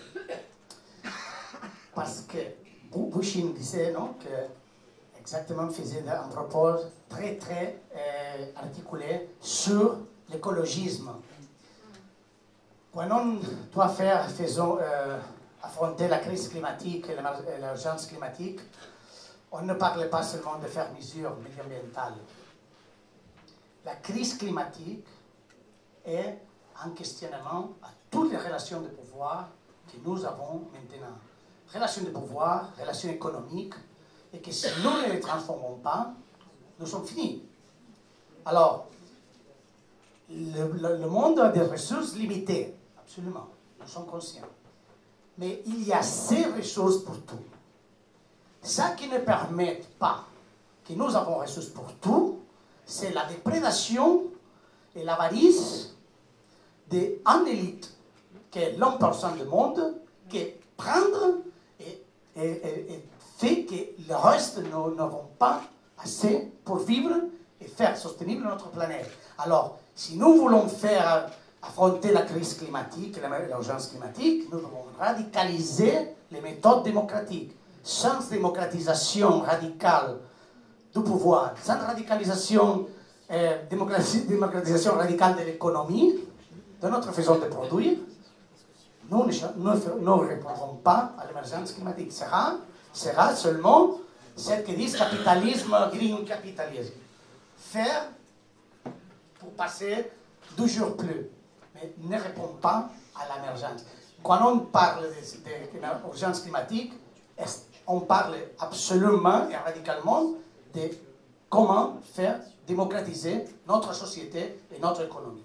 Parce que Bookchin disait, non, que exactement faisait un propos très très euh, articulé sur l'écologisme. Quand on doit faire, faisons, euh, affronter la crise climatique et l'urgence climatique, on ne parle pas seulement de faire mesures environnementales. La crise climatique est un questionnement à toutes les relations de pouvoir que nous avons maintenant. Relations de pouvoir, relations économiques, et que si nous ne les transformons pas, nous sommes finis. Alors, le, le, le monde a des ressources limitées, absolument, nous sommes conscients. Mais il y a assez de ressources pour tout. Ça qui ne permet pas que nous avons ressources pour tout, c'est la déprédation et l'avarice d'une élite qui est l'un pour cent du monde, qui prendre et, et, et, et fait que le reste n'avons pas assez pour vivre et faire soutenir notre planète. Alors, si nous voulons faire affronter la crise climatique, l'urgence climatique, nous devons radicaliser les méthodes démocratiques. Sans démocratisation radicale du pouvoir, sans radicalisation, euh, démocratisation radicale de l'économie, de notre façon de produire, nous ne, nous, nous répondrons pas à l'émergence climatique. Ce sera, sera seulement ce que dit capitalisme, green capitalisme. Faire pour passer deux jours plus, mais ne répond pas à l'émergence. Quand on parle de l'urgence climatique, on parle absolument et radicalement de comment faire démocratiser notre société et notre économie.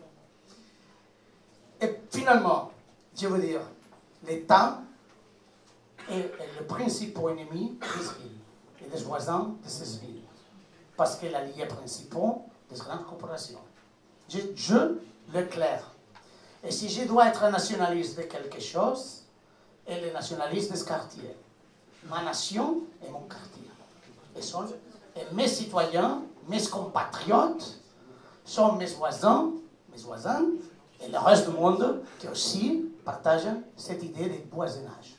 Et finalement, je veux dire, l'État est, est le principal ennemi des villes et des voisins de ces villes, parce qu'il est l'allié principal des grandes corporations. Je, je l'éclaire. Et si je dois être nationaliste de quelque chose, elle est nationaliste de ce quartier. Ma nation est mon quartier. Et, sont, et mes citoyens, mes compatriotes, sont mes voisins, mes voisins, et le reste du monde qui aussi partage cette idée de voisinage.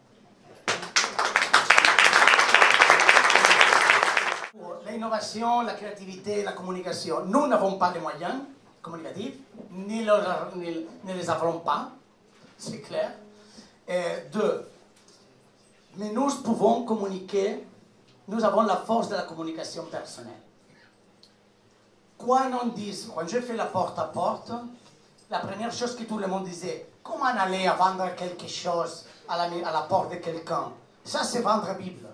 L'innovation, la créativité, la communication, nous n'avons pas les moyens communicatifs, ni, le, ni, ni les avons pas, c'est clair. Et deux, mais nous pouvons communiquer, nous avons la force de la communication personnelle. Quand on dit, quand je fais la porte à porte, la première chose que tout le monde disait, comment aller à vendre quelque chose à la, à la porte de quelqu'un? Ça, c'est vendre la Bible.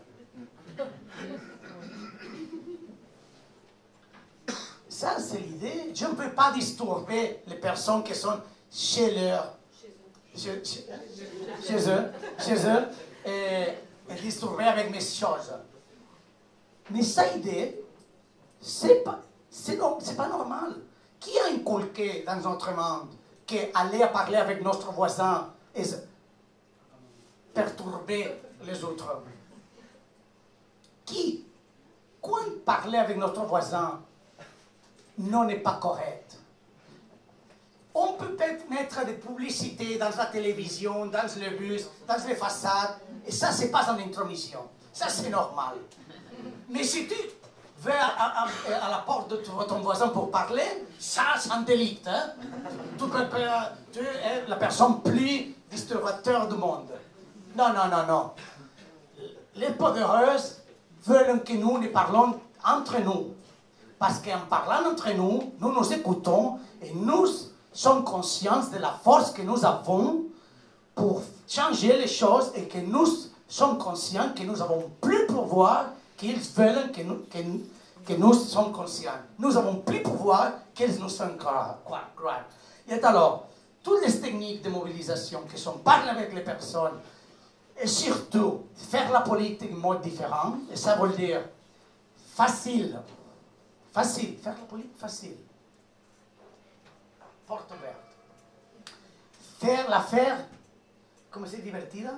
Ça, c'est l'idée. Je ne peux pas disturber les personnes qui sont chez leur, chez, chez, chez eux, chez eux et, et disturber avec mes choses. Mais cette idée, c'est pas, c'est non, c'est pas normal. Qui a inculqué dans notre monde qu'aller parler avec notre voisin et perturber les autres? Qui? Quand parler avec notre voisin non n'est pas correct. On peut peut-être mettre des publicités dans la télévision, dans le bus, dans les façades, et ça, c'est pas une intromission. Ça, c'est normal. Mais si tu vas à, à, à la porte de ton voisin pour parler, ça, c'est un délit. Hein? Tu, peux, tu es la personne plus disturbateur du monde. Non, non, non, non. Les podereuses veulent que nous ne parlons entre nous. Parce qu'en parlant entre nous, nous nous écoutons et nous sommes conscients de la force que nous avons pour changer les choses et que nous sommes conscients que nous avons plus pouvoir qu'ils veulent que nous, que, que nous sommes conscients. Nous avons plus pouvoir qu'ils nous sont croient. Et alors, toutes les techniques de mobilisation qui sont parler avec les personnes et surtout faire la politique en mode différent, et ça veut dire facile. Facile, faire la politique facile. Porte ouverte. Faire l'affaire, comment c'est divertida?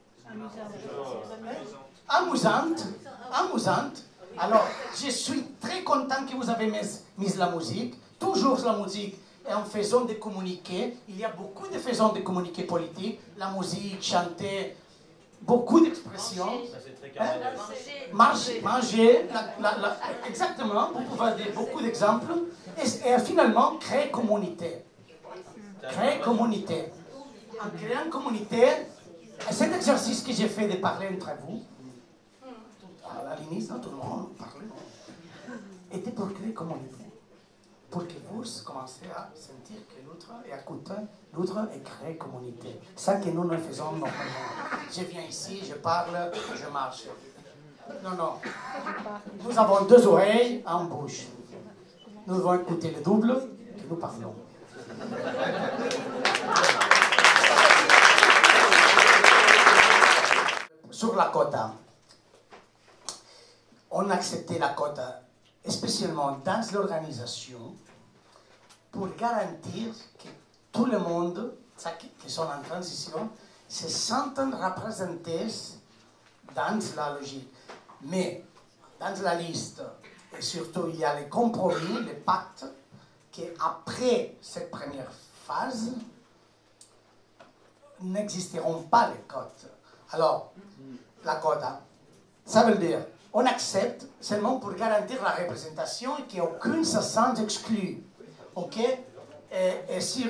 Amusante. Amusante. Alors, je suis très content que vous avez mis, mis la musique. Toujours la musique est en faisant de communiquer. Il y a beaucoup de façons de communiquer politique. La musique, chanter, beaucoup d'expressions. Hein? Marcher, manger, la, la, la, exactement, vous pouvez dire beaucoup d'exemples, et, et finalement créer communauté. Créer communauté. En créant communauté, cet exercice que j'ai fait de parler entre vous, à l'initiative, tout le monde parlait, était pour créer communauté. Pour que vous commencez à sentir que l'autre est à côté, l'autre est créé communauté. Ça que nous ne faisons normalement. Je viens ici, je parle, je marche. Non, non. Nous avons deux oreilles, une bouche. Nous devons écouter le double que nous parlons. Sur la quota, on a accepté la quota, spécialement dans l'organisation, pour garantir que tout le monde, qui sont en transition, se sentent représentés dans la logique. Mais dans la liste, et surtout il y a les compromis, les pactes, qui après cette première phase, n'existeront pas les cotes. Alors, la quota, ça veut dire, on accepte seulement pour garantir la représentation et qu'il n'y ait aucune se sente exclue. Ok? Et, et, si,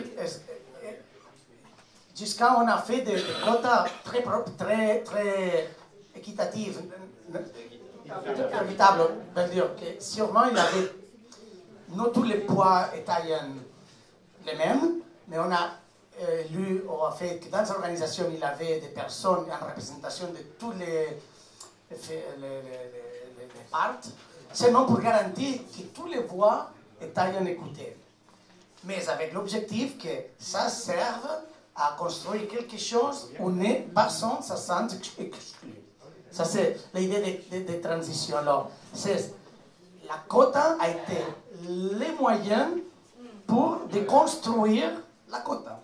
jusqu'à on a fait des, des quotas très propres, très, très équitatives, équitables, veut dire que sûrement il y avait, non tous les poids étaient les mêmes, mais on a euh, lu, on a fait que dans l'organisation il y avait des personnes en représentation de tous les, les, les, les, les, les parts, seulement pour garantir que toutes les voix aient écoutées. Mais avec l'objectif que ça serve à construire quelque chose où personne ne se sente exclu. Ça, c'est l'idée des de, de transitions. Alors, la quota a été les moyens pour déconstruire la quota.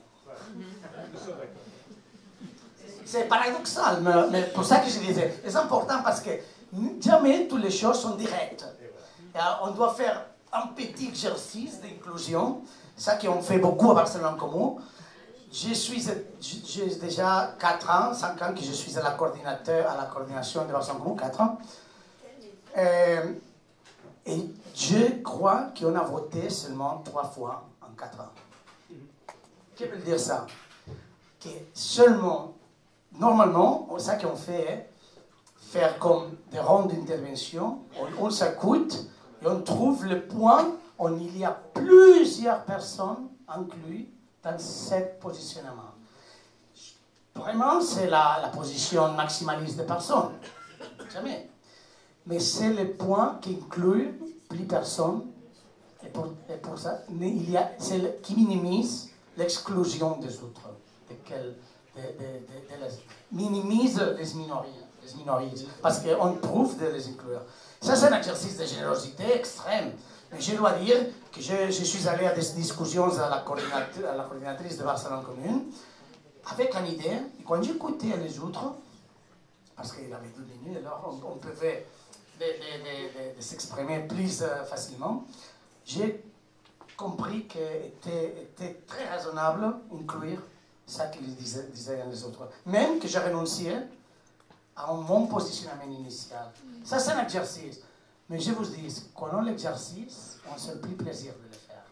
C'est paradoxal, mais, mais pour ça que je disais, c'est important parce que jamais toutes les choses sont directes. On doit faire un petit exercice d'inclusion, ça qu'on fait beaucoup à Barcelone Commun. Je suis, j'ai déjà quatre ans, cinq ans que je suis à la, coordinateur, à la coordination de Barcelone Commun, quatre ans. Euh, et je crois qu'on a voté seulement trois fois en quatre ans. Qu'est-ce que veut dire ça? Que seulement, normalement, ça qu'on fait est faire comme des rondes d'intervention, on, on s'écoute et on trouve le point où il y a plusieurs personnes incluses dans ce positionnement. Vraiment, c'est la, la position maximaliste des personnes. Jamais. Mais c'est le point qui inclut plus personne. Et pour, et pour ça, il y a, c'est le, qui minimise l'exclusion des autres. De quel, de, de, de, de les, minimise les minorités. Les minorités parce qu'on prouve de les inclure. Ça, c'est un exercice de générosité extrême. Mais je dois dire que je, je suis allé à des discussions à la, coordinatrice, à la coordinatrice de Barcelone Commune avec une idée. Et quand j'écoutais les autres, parce qu'il avait deux minutes, alors on, on pouvait de, de, de, de, de s'exprimer plus euh, facilement, j'ai compris qu'il était, était très raisonnable d'inclure ça qu'ils disaient, disaient les autres. Même que j'ai renoncé à mon positionnement initial. Ça, c'est un exercice. Mais je vous dis, quand on l'exercice, on se plus plaisir de le faire.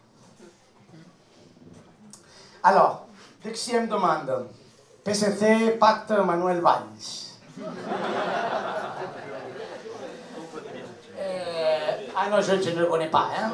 Alors, deuxième demande. P C C, Pacte Manuel Valls. euh, ah non, je, je ne le connais pas. Hein.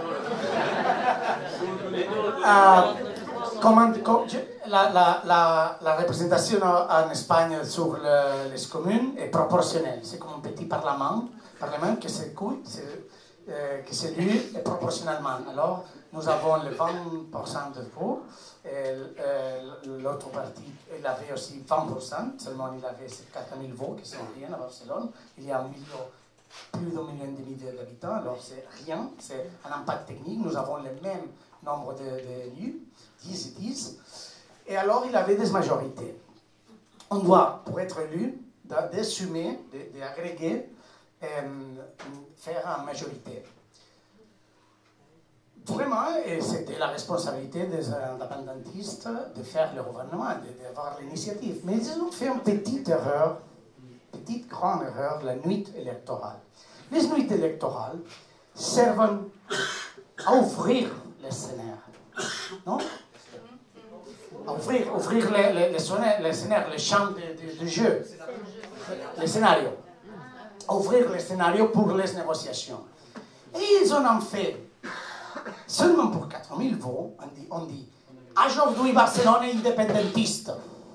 euh, comment, comment, je, la, la, la, la représentation en Espagne sur le, les communes est proportionnelle. C'est comme un petit parlement. Parlement qui s'écoute, euh, qui s'élit proportionnellement. Alors, nous avons le vingt pour cent de pour, et euh, l'autre parti, il avait aussi vingt pour cent, seulement il avait quatre mille voix, qui sont rien à Barcelone. Il y a un million, plus d'un million et demi d'habitants, alors c'est rien, c'est un impact technique. Nous avons le même nombre d'élus, dix et dix, et alors il avait des majorités. On doit, pour être élu, d'assumer, d'agréger, Euh, faire en majorité. Vraiment, c'était la responsabilité des indépendantistes de faire le gouvernement, d'avoir l'initiative. Mais ils ont fait une petite erreur, une petite grande erreur, la nuit électorale. Les nuits électorales servent à ouvrir les scénarios, non? À ouvrir, ouvrir les, les, les, les scénarios, les champs de, de, de jeu, les scénarios. Ouvrir les scénarios pour les négociations. Et ils en ont fait, seulement pour quatre mille voix, on dit, on dit aujourd'hui Barcelone est indépendantiste.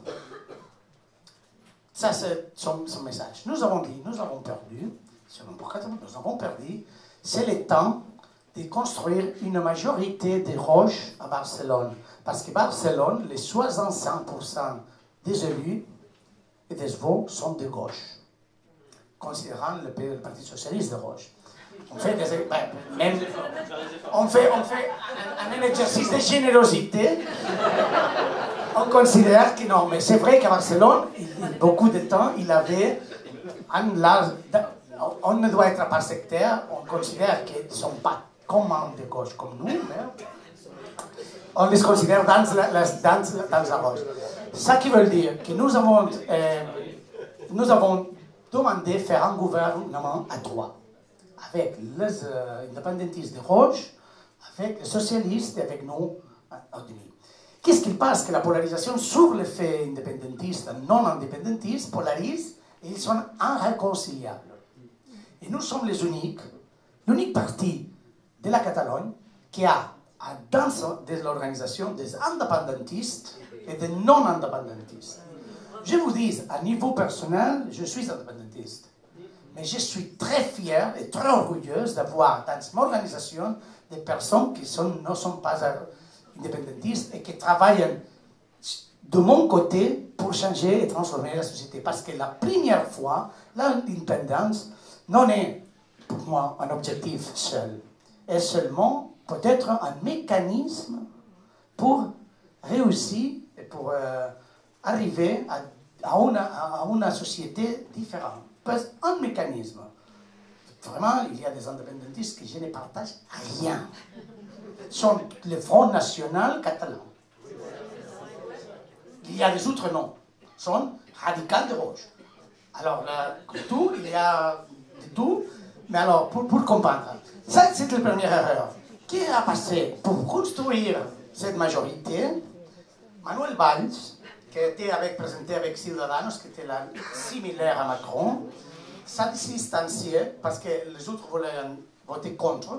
Ça, c'est son, son message. Nous avons dit, nous avons perdu, seulement pour quatre mille, nous avons perdu, c'est le temps de construire une majorité de roches à Barcelone. Parce que Barcelone, les soixante-cinq pour cent des élus et des voix sont de gauche, considérant le, le Parti Socialiste de Roche. On fait, des, ben, même, on fait, on fait un, un exercice de générosité. On considère que non, mais c'est vrai qu'à Barcelone, il, il, beaucoup de temps, il avait un large... On ne doit être pas sectaire, on considère qu'ils ne sont pas comme de gauche comme nous, mais on les considère dans la, la, dans, dans la roche. Ça qui veut dire que nous avons, euh, nous avons demandé de faire un gouvernement à trois, avec les euh, indépendantistes de Roche, avec les socialistes et avec nous en demi. Qu'est-ce qui passe? Que la polarisation sur les faits indépendantistes et non indépendantistes polarise et ils sont irréconciliables. Et nous sommes les uniques, l'unique parti de la Catalogne qui a dans l'organisation des indépendantistes et des non-indépendantistes. Je vous dis, à niveau personnel, je suis indépendantiste. Mais je suis très fière et très orgueilleuse d'avoir dans mon organisation des personnes qui sont, ne sont pas indépendantistes et qui travaillent de mon côté pour changer et transformer la société. Parce que la première fois, l'indépendance non est pour moi un objectif seul, est seulement peut-être un mécanisme pour réussir et pour euh, arriver à, à, une, à une société différente. Un mécanisme. Vraiment, il y a des indépendantistes que je ne partage rien. Ce sont le Front National catalan. Il y a des autres noms. Ce sont radicales de gauche. Alors, là, tout, il y a de tout. Mais alors, pour, pour comprendre, ça, c'est la première erreur. Qui a passé pour construire cette majorité? Manuel Valls, qui était avec, présenté avec Ciudadanos, qui était là, similaire à Macron, s'est distancié parce que les autres voulaient voter contre.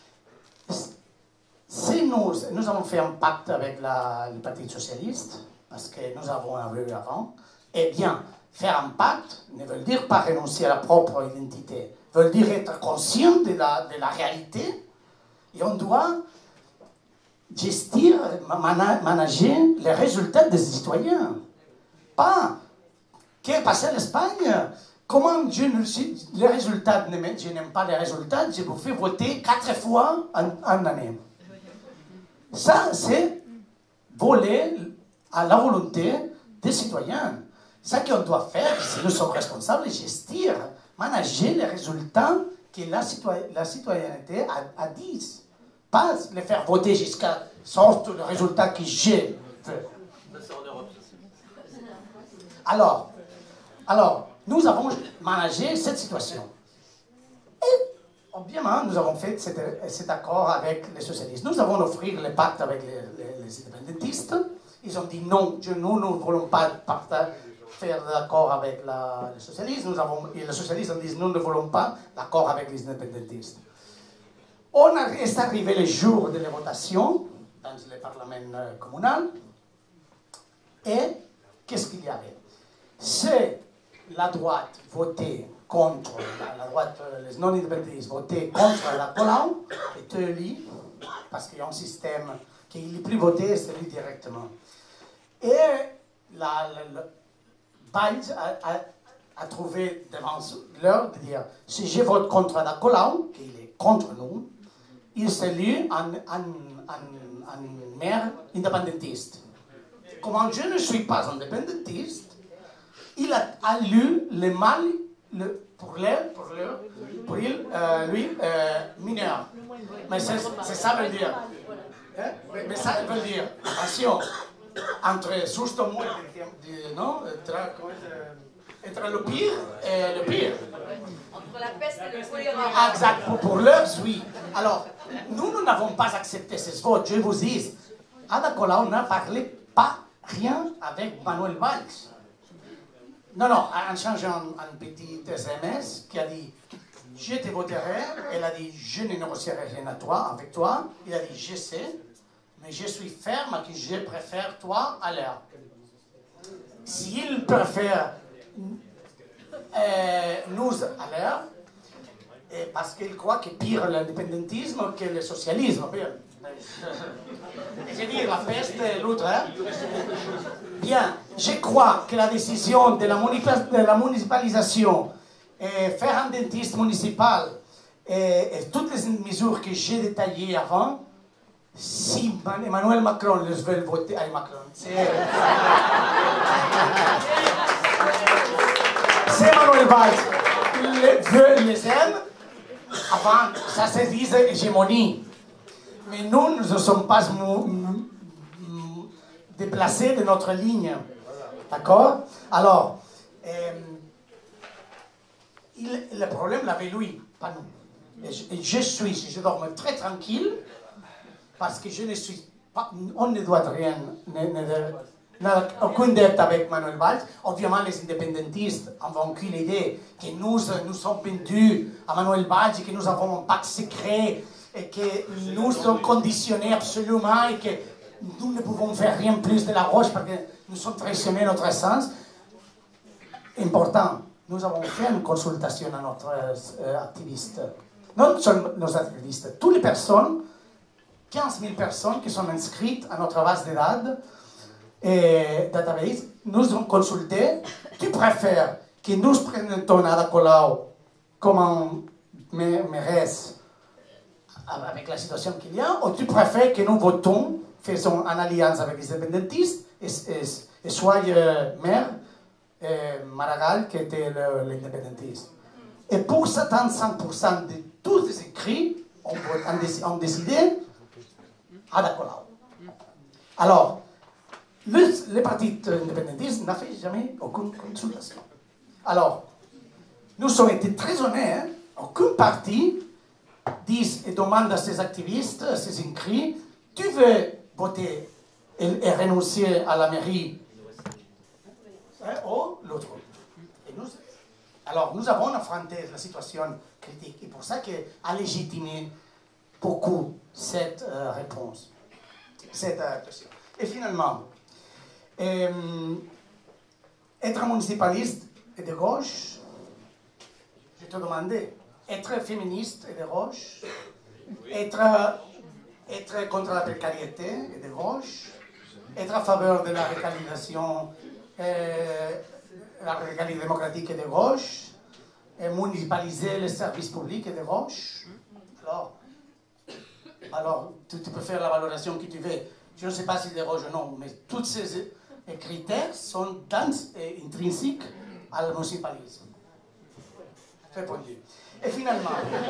Si nous, nous avons fait un pacte avec la, le Parti socialiste, parce que nous avons vu avant, eh bien, faire un pacte ne veut dire pas renoncer à la propre identité, veut dire être conscient de la, de la réalité, et on doit gestir, manager les résultats des citoyens. Pas, qu'est passé l'Espagne? Comment je ne, les résultats, je n'aime pas les résultats, je vous fais voter quatre fois en, en année. Ça, c'est voler à la volonté des citoyens. Ce qu'on doit faire, si nous sommes responsables, c'est gestir, manager les résultats que la, citoyen, la citoyenneté a, a dit. Pas les faire voter jusqu'à sorte le résultat que je veux. Alors, alors, nous avons managé cette situation. Et, obviamente, nous avons fait cet, cet accord avec les socialistes. Nous avons offert le pacte avec les, les, les indépendantistes. Ils ont dit non, nous ne voulons pas partage, faire d'accord avec la, les socialistes. Nous avons, et les socialistes ont dit nous ne voulons pas d'accord avec les indépendantistes. On est arrivé le jour de la votation dans le Parlement communal. Et qu'est-ce qu'il y avait? C'est la droite votait contre, la, la droite, les non-indépendantistes votaient contre la Colau, et élu, parce qu'il y a un système qui est plus voté, c'est lui directement. Et la, la, la Valls a, a, a trouvé devant l'heure de dire, si je vote contre la Colau, qui est contre nous, il s'élit en, en, en, en maire indépendantiste. Comme je ne suis pas indépendantiste, il a, a lu le mal le, pour, le, pour, le, pour il, euh, lui euh, mineur. Mais c'est ça veut dire. Hein? Mais ça veut dire, attention, entre justement, non, entre, entre le pire et le pire. Entre la peste et le choléra. Exact, pour, pour l'heure, oui. Alors, nous, nous n'avons pas accepté ce vote. Je vous dis, Ada Colau n'a parlé pas rien avec Manuel Valls. Non, non, en changeant un petit S M S qui a dit « Je te voterai », elle a dit « Je ne négocierai rien à toi, avec toi ». Il a dit « Je sais, mais je suis ferme que je préfère toi à l'heure ». S'il préfère euh, nous à l'heure, parce qu'il croit que pire l'indépendantisme que le socialisme. Je veux dire, la peste et l'autre. Hein? Bien, je crois que la décision de la, de la municipalisation, et faire un dentiste municipal, et, et toutes les mesures que j'ai détaillées avant, si Emmanuel Macron les veut voter, ah, Macron, c'est Emmanuel Valls, les, les aime, avant, ça se disait hégémonie. Mais nous, nous ne sommes pas déplacés de notre ligne. D'accord? Alors, euh, il, le problème l'avait lui, pas nous. Et je, et je suis, je dors très tranquille, parce que je ne suis pas, on ne doit rien, ne, ne, ne, aucune dette avec Manuel Valls. Obviamente, les indépendantistes ont vaincu l'idée que nous, nous sommes vendus à Manuel Valls et que nous avons un pacte secret et que nous sommes conditionnés absolument et que nous ne pouvons faire rien plus de la roche parce que nous sommes traitionnés notre essence. Important. nous avons fait une consultation à notre euh, activiste. Non seulement nos activistes, toutes les personnes, quinze mille personnes qui sont inscrites à notre base de dates et database, nous ont consulté. Tu préfères que nous présentons Ada Colau comme mairesse avec la situation qu'il y a, ou tu préfères que nous votons, faisons une alliance avec les indépendantistes et, et, et soyez maire euh, Maragall qui était l'indépendantiste. Et pour soixante-cinq pour cent de tous les écrits ont, ont, ont décidé Ada Colau. Alors, le, le parti indépendantiste n'a fait jamais aucune consultation. Alors, nous sommes été très honnêtes, hein? Aucun parti dit et demande à ses activistes, à ses inscrits, tu veux voter et, et renoncer à la mairie hein, ou l'autre. Alors, nous avons affronté la situation critique et pour ça qu'a légitimé beaucoup cette euh, réponse, cette euh, question. Et finalement, euh, être municipaliste et de gauche, je te demandais, être féministe et de gauche, être, être contre la précarité et de gauche, être à faveur de la récalisation, euh, la récalisation démocratique et de gauche, et municipaliser les services publics et de gauche. Alors, alors tu, tu peux faire la valoration que tu veux. Je ne sais pas si de gauche ou non, mais tous ces critères sont dans, et intrinsiques à le municipalisme. Répondu. Et finalement,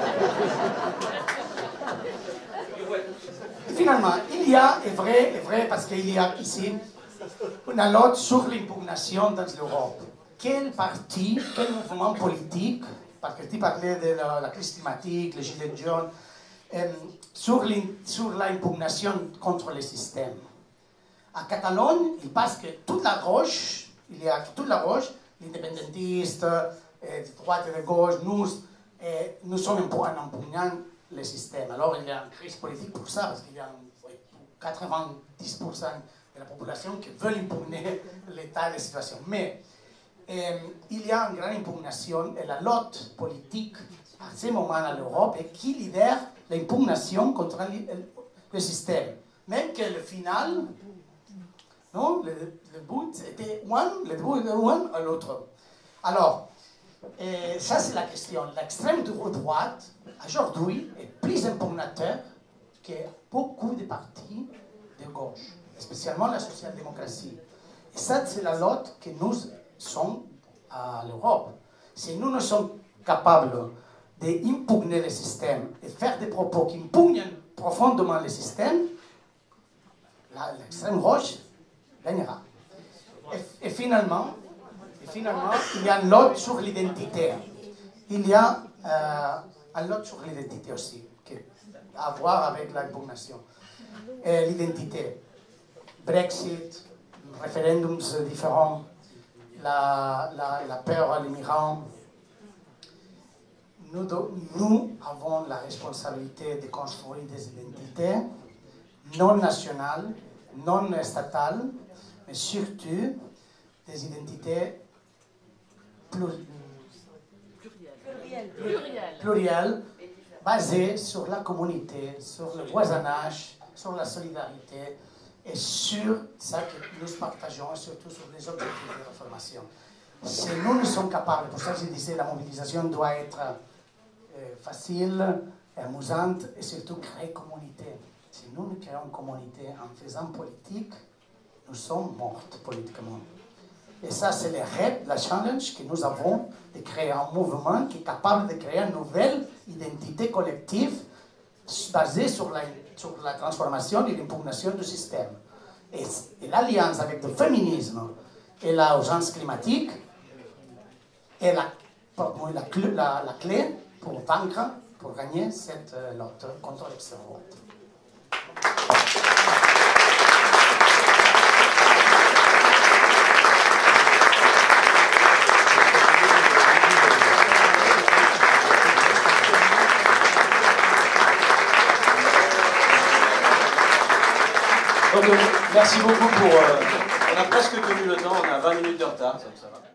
finalement, il y a, est vrai, est vrai parce qu'il y a ici une note sur l'impugnation dans l'Europe. Quel parti, quel mouvement politique, parce que tu parlais de la, la crise climatique, les gilets jaunes, euh, sur l'impugnation contre le système. À Catalogne, il passe que toute la gauche, il y a toute la gauche, l'indépendantiste, de droite et de gauche, nous, et nous sommes en impugnant le système. Alors il y a une crise politique pour ça, parce qu'il y a quatre-vingt-dix pour cent de la population qui veut impugner l'état de la situation. Mais euh, il y a une grande impugnation et la lutte politique à ce moment en Europe et qui lidère l'impugnation contre le, le système. Même que le final, non, le, le but était one, le but était one à l'autre. Alors, et ça c'est la question. L'extrême droite, aujourd'hui, est plus impugnateur que beaucoup de partis de gauche, spécialement la social-démocratie. Et ça, c'est la lutte que nous sommes à l'Europe. Si nous ne sommes capables d'impugner le système et faire des propos qui impugnent profondément le système, l'extrême gauche gagnera. Et, et finalement, Et finalement, il y a une lutte sur l'identité. Il y a euh, une lutte sur l'identité aussi, qui a à voir avec l'impugnation. L'identité. Brexit, référendums différents, la, la, la peur à l'immigrant. Nous, nous avons la responsabilité de construire des identités non nationales, non statales, mais surtout des identités plurielles, plurielles, plurielles, basées sur la communauté, sur le voisinage, sur la solidarité et sur ça que nous partageons, et surtout sur les objectifs de la formation. Si nous ne sommes capables, pour ça que je disais, la mobilisation doit être euh, facile, amusante et surtout créer communauté. Si nous ne créons communauté en faisant politique, nous sommes mortes politiquement. Et ça, c'est le rêve, la challenge que nous avons de créer un mouvement qui est capable de créer une nouvelle identité collective basée sur la, sur la transformation et l'impugnation du système. Et, et l'alliance avec le féminisme et l'urgence climatique est la, pour la, la, la clé pour vaincre, pour gagner cette euh, lutte contre l'extrême droite. Donc, merci beaucoup pour... Euh, on a presque tenu le temps, on a vingt minutes de retard, ça, ça va.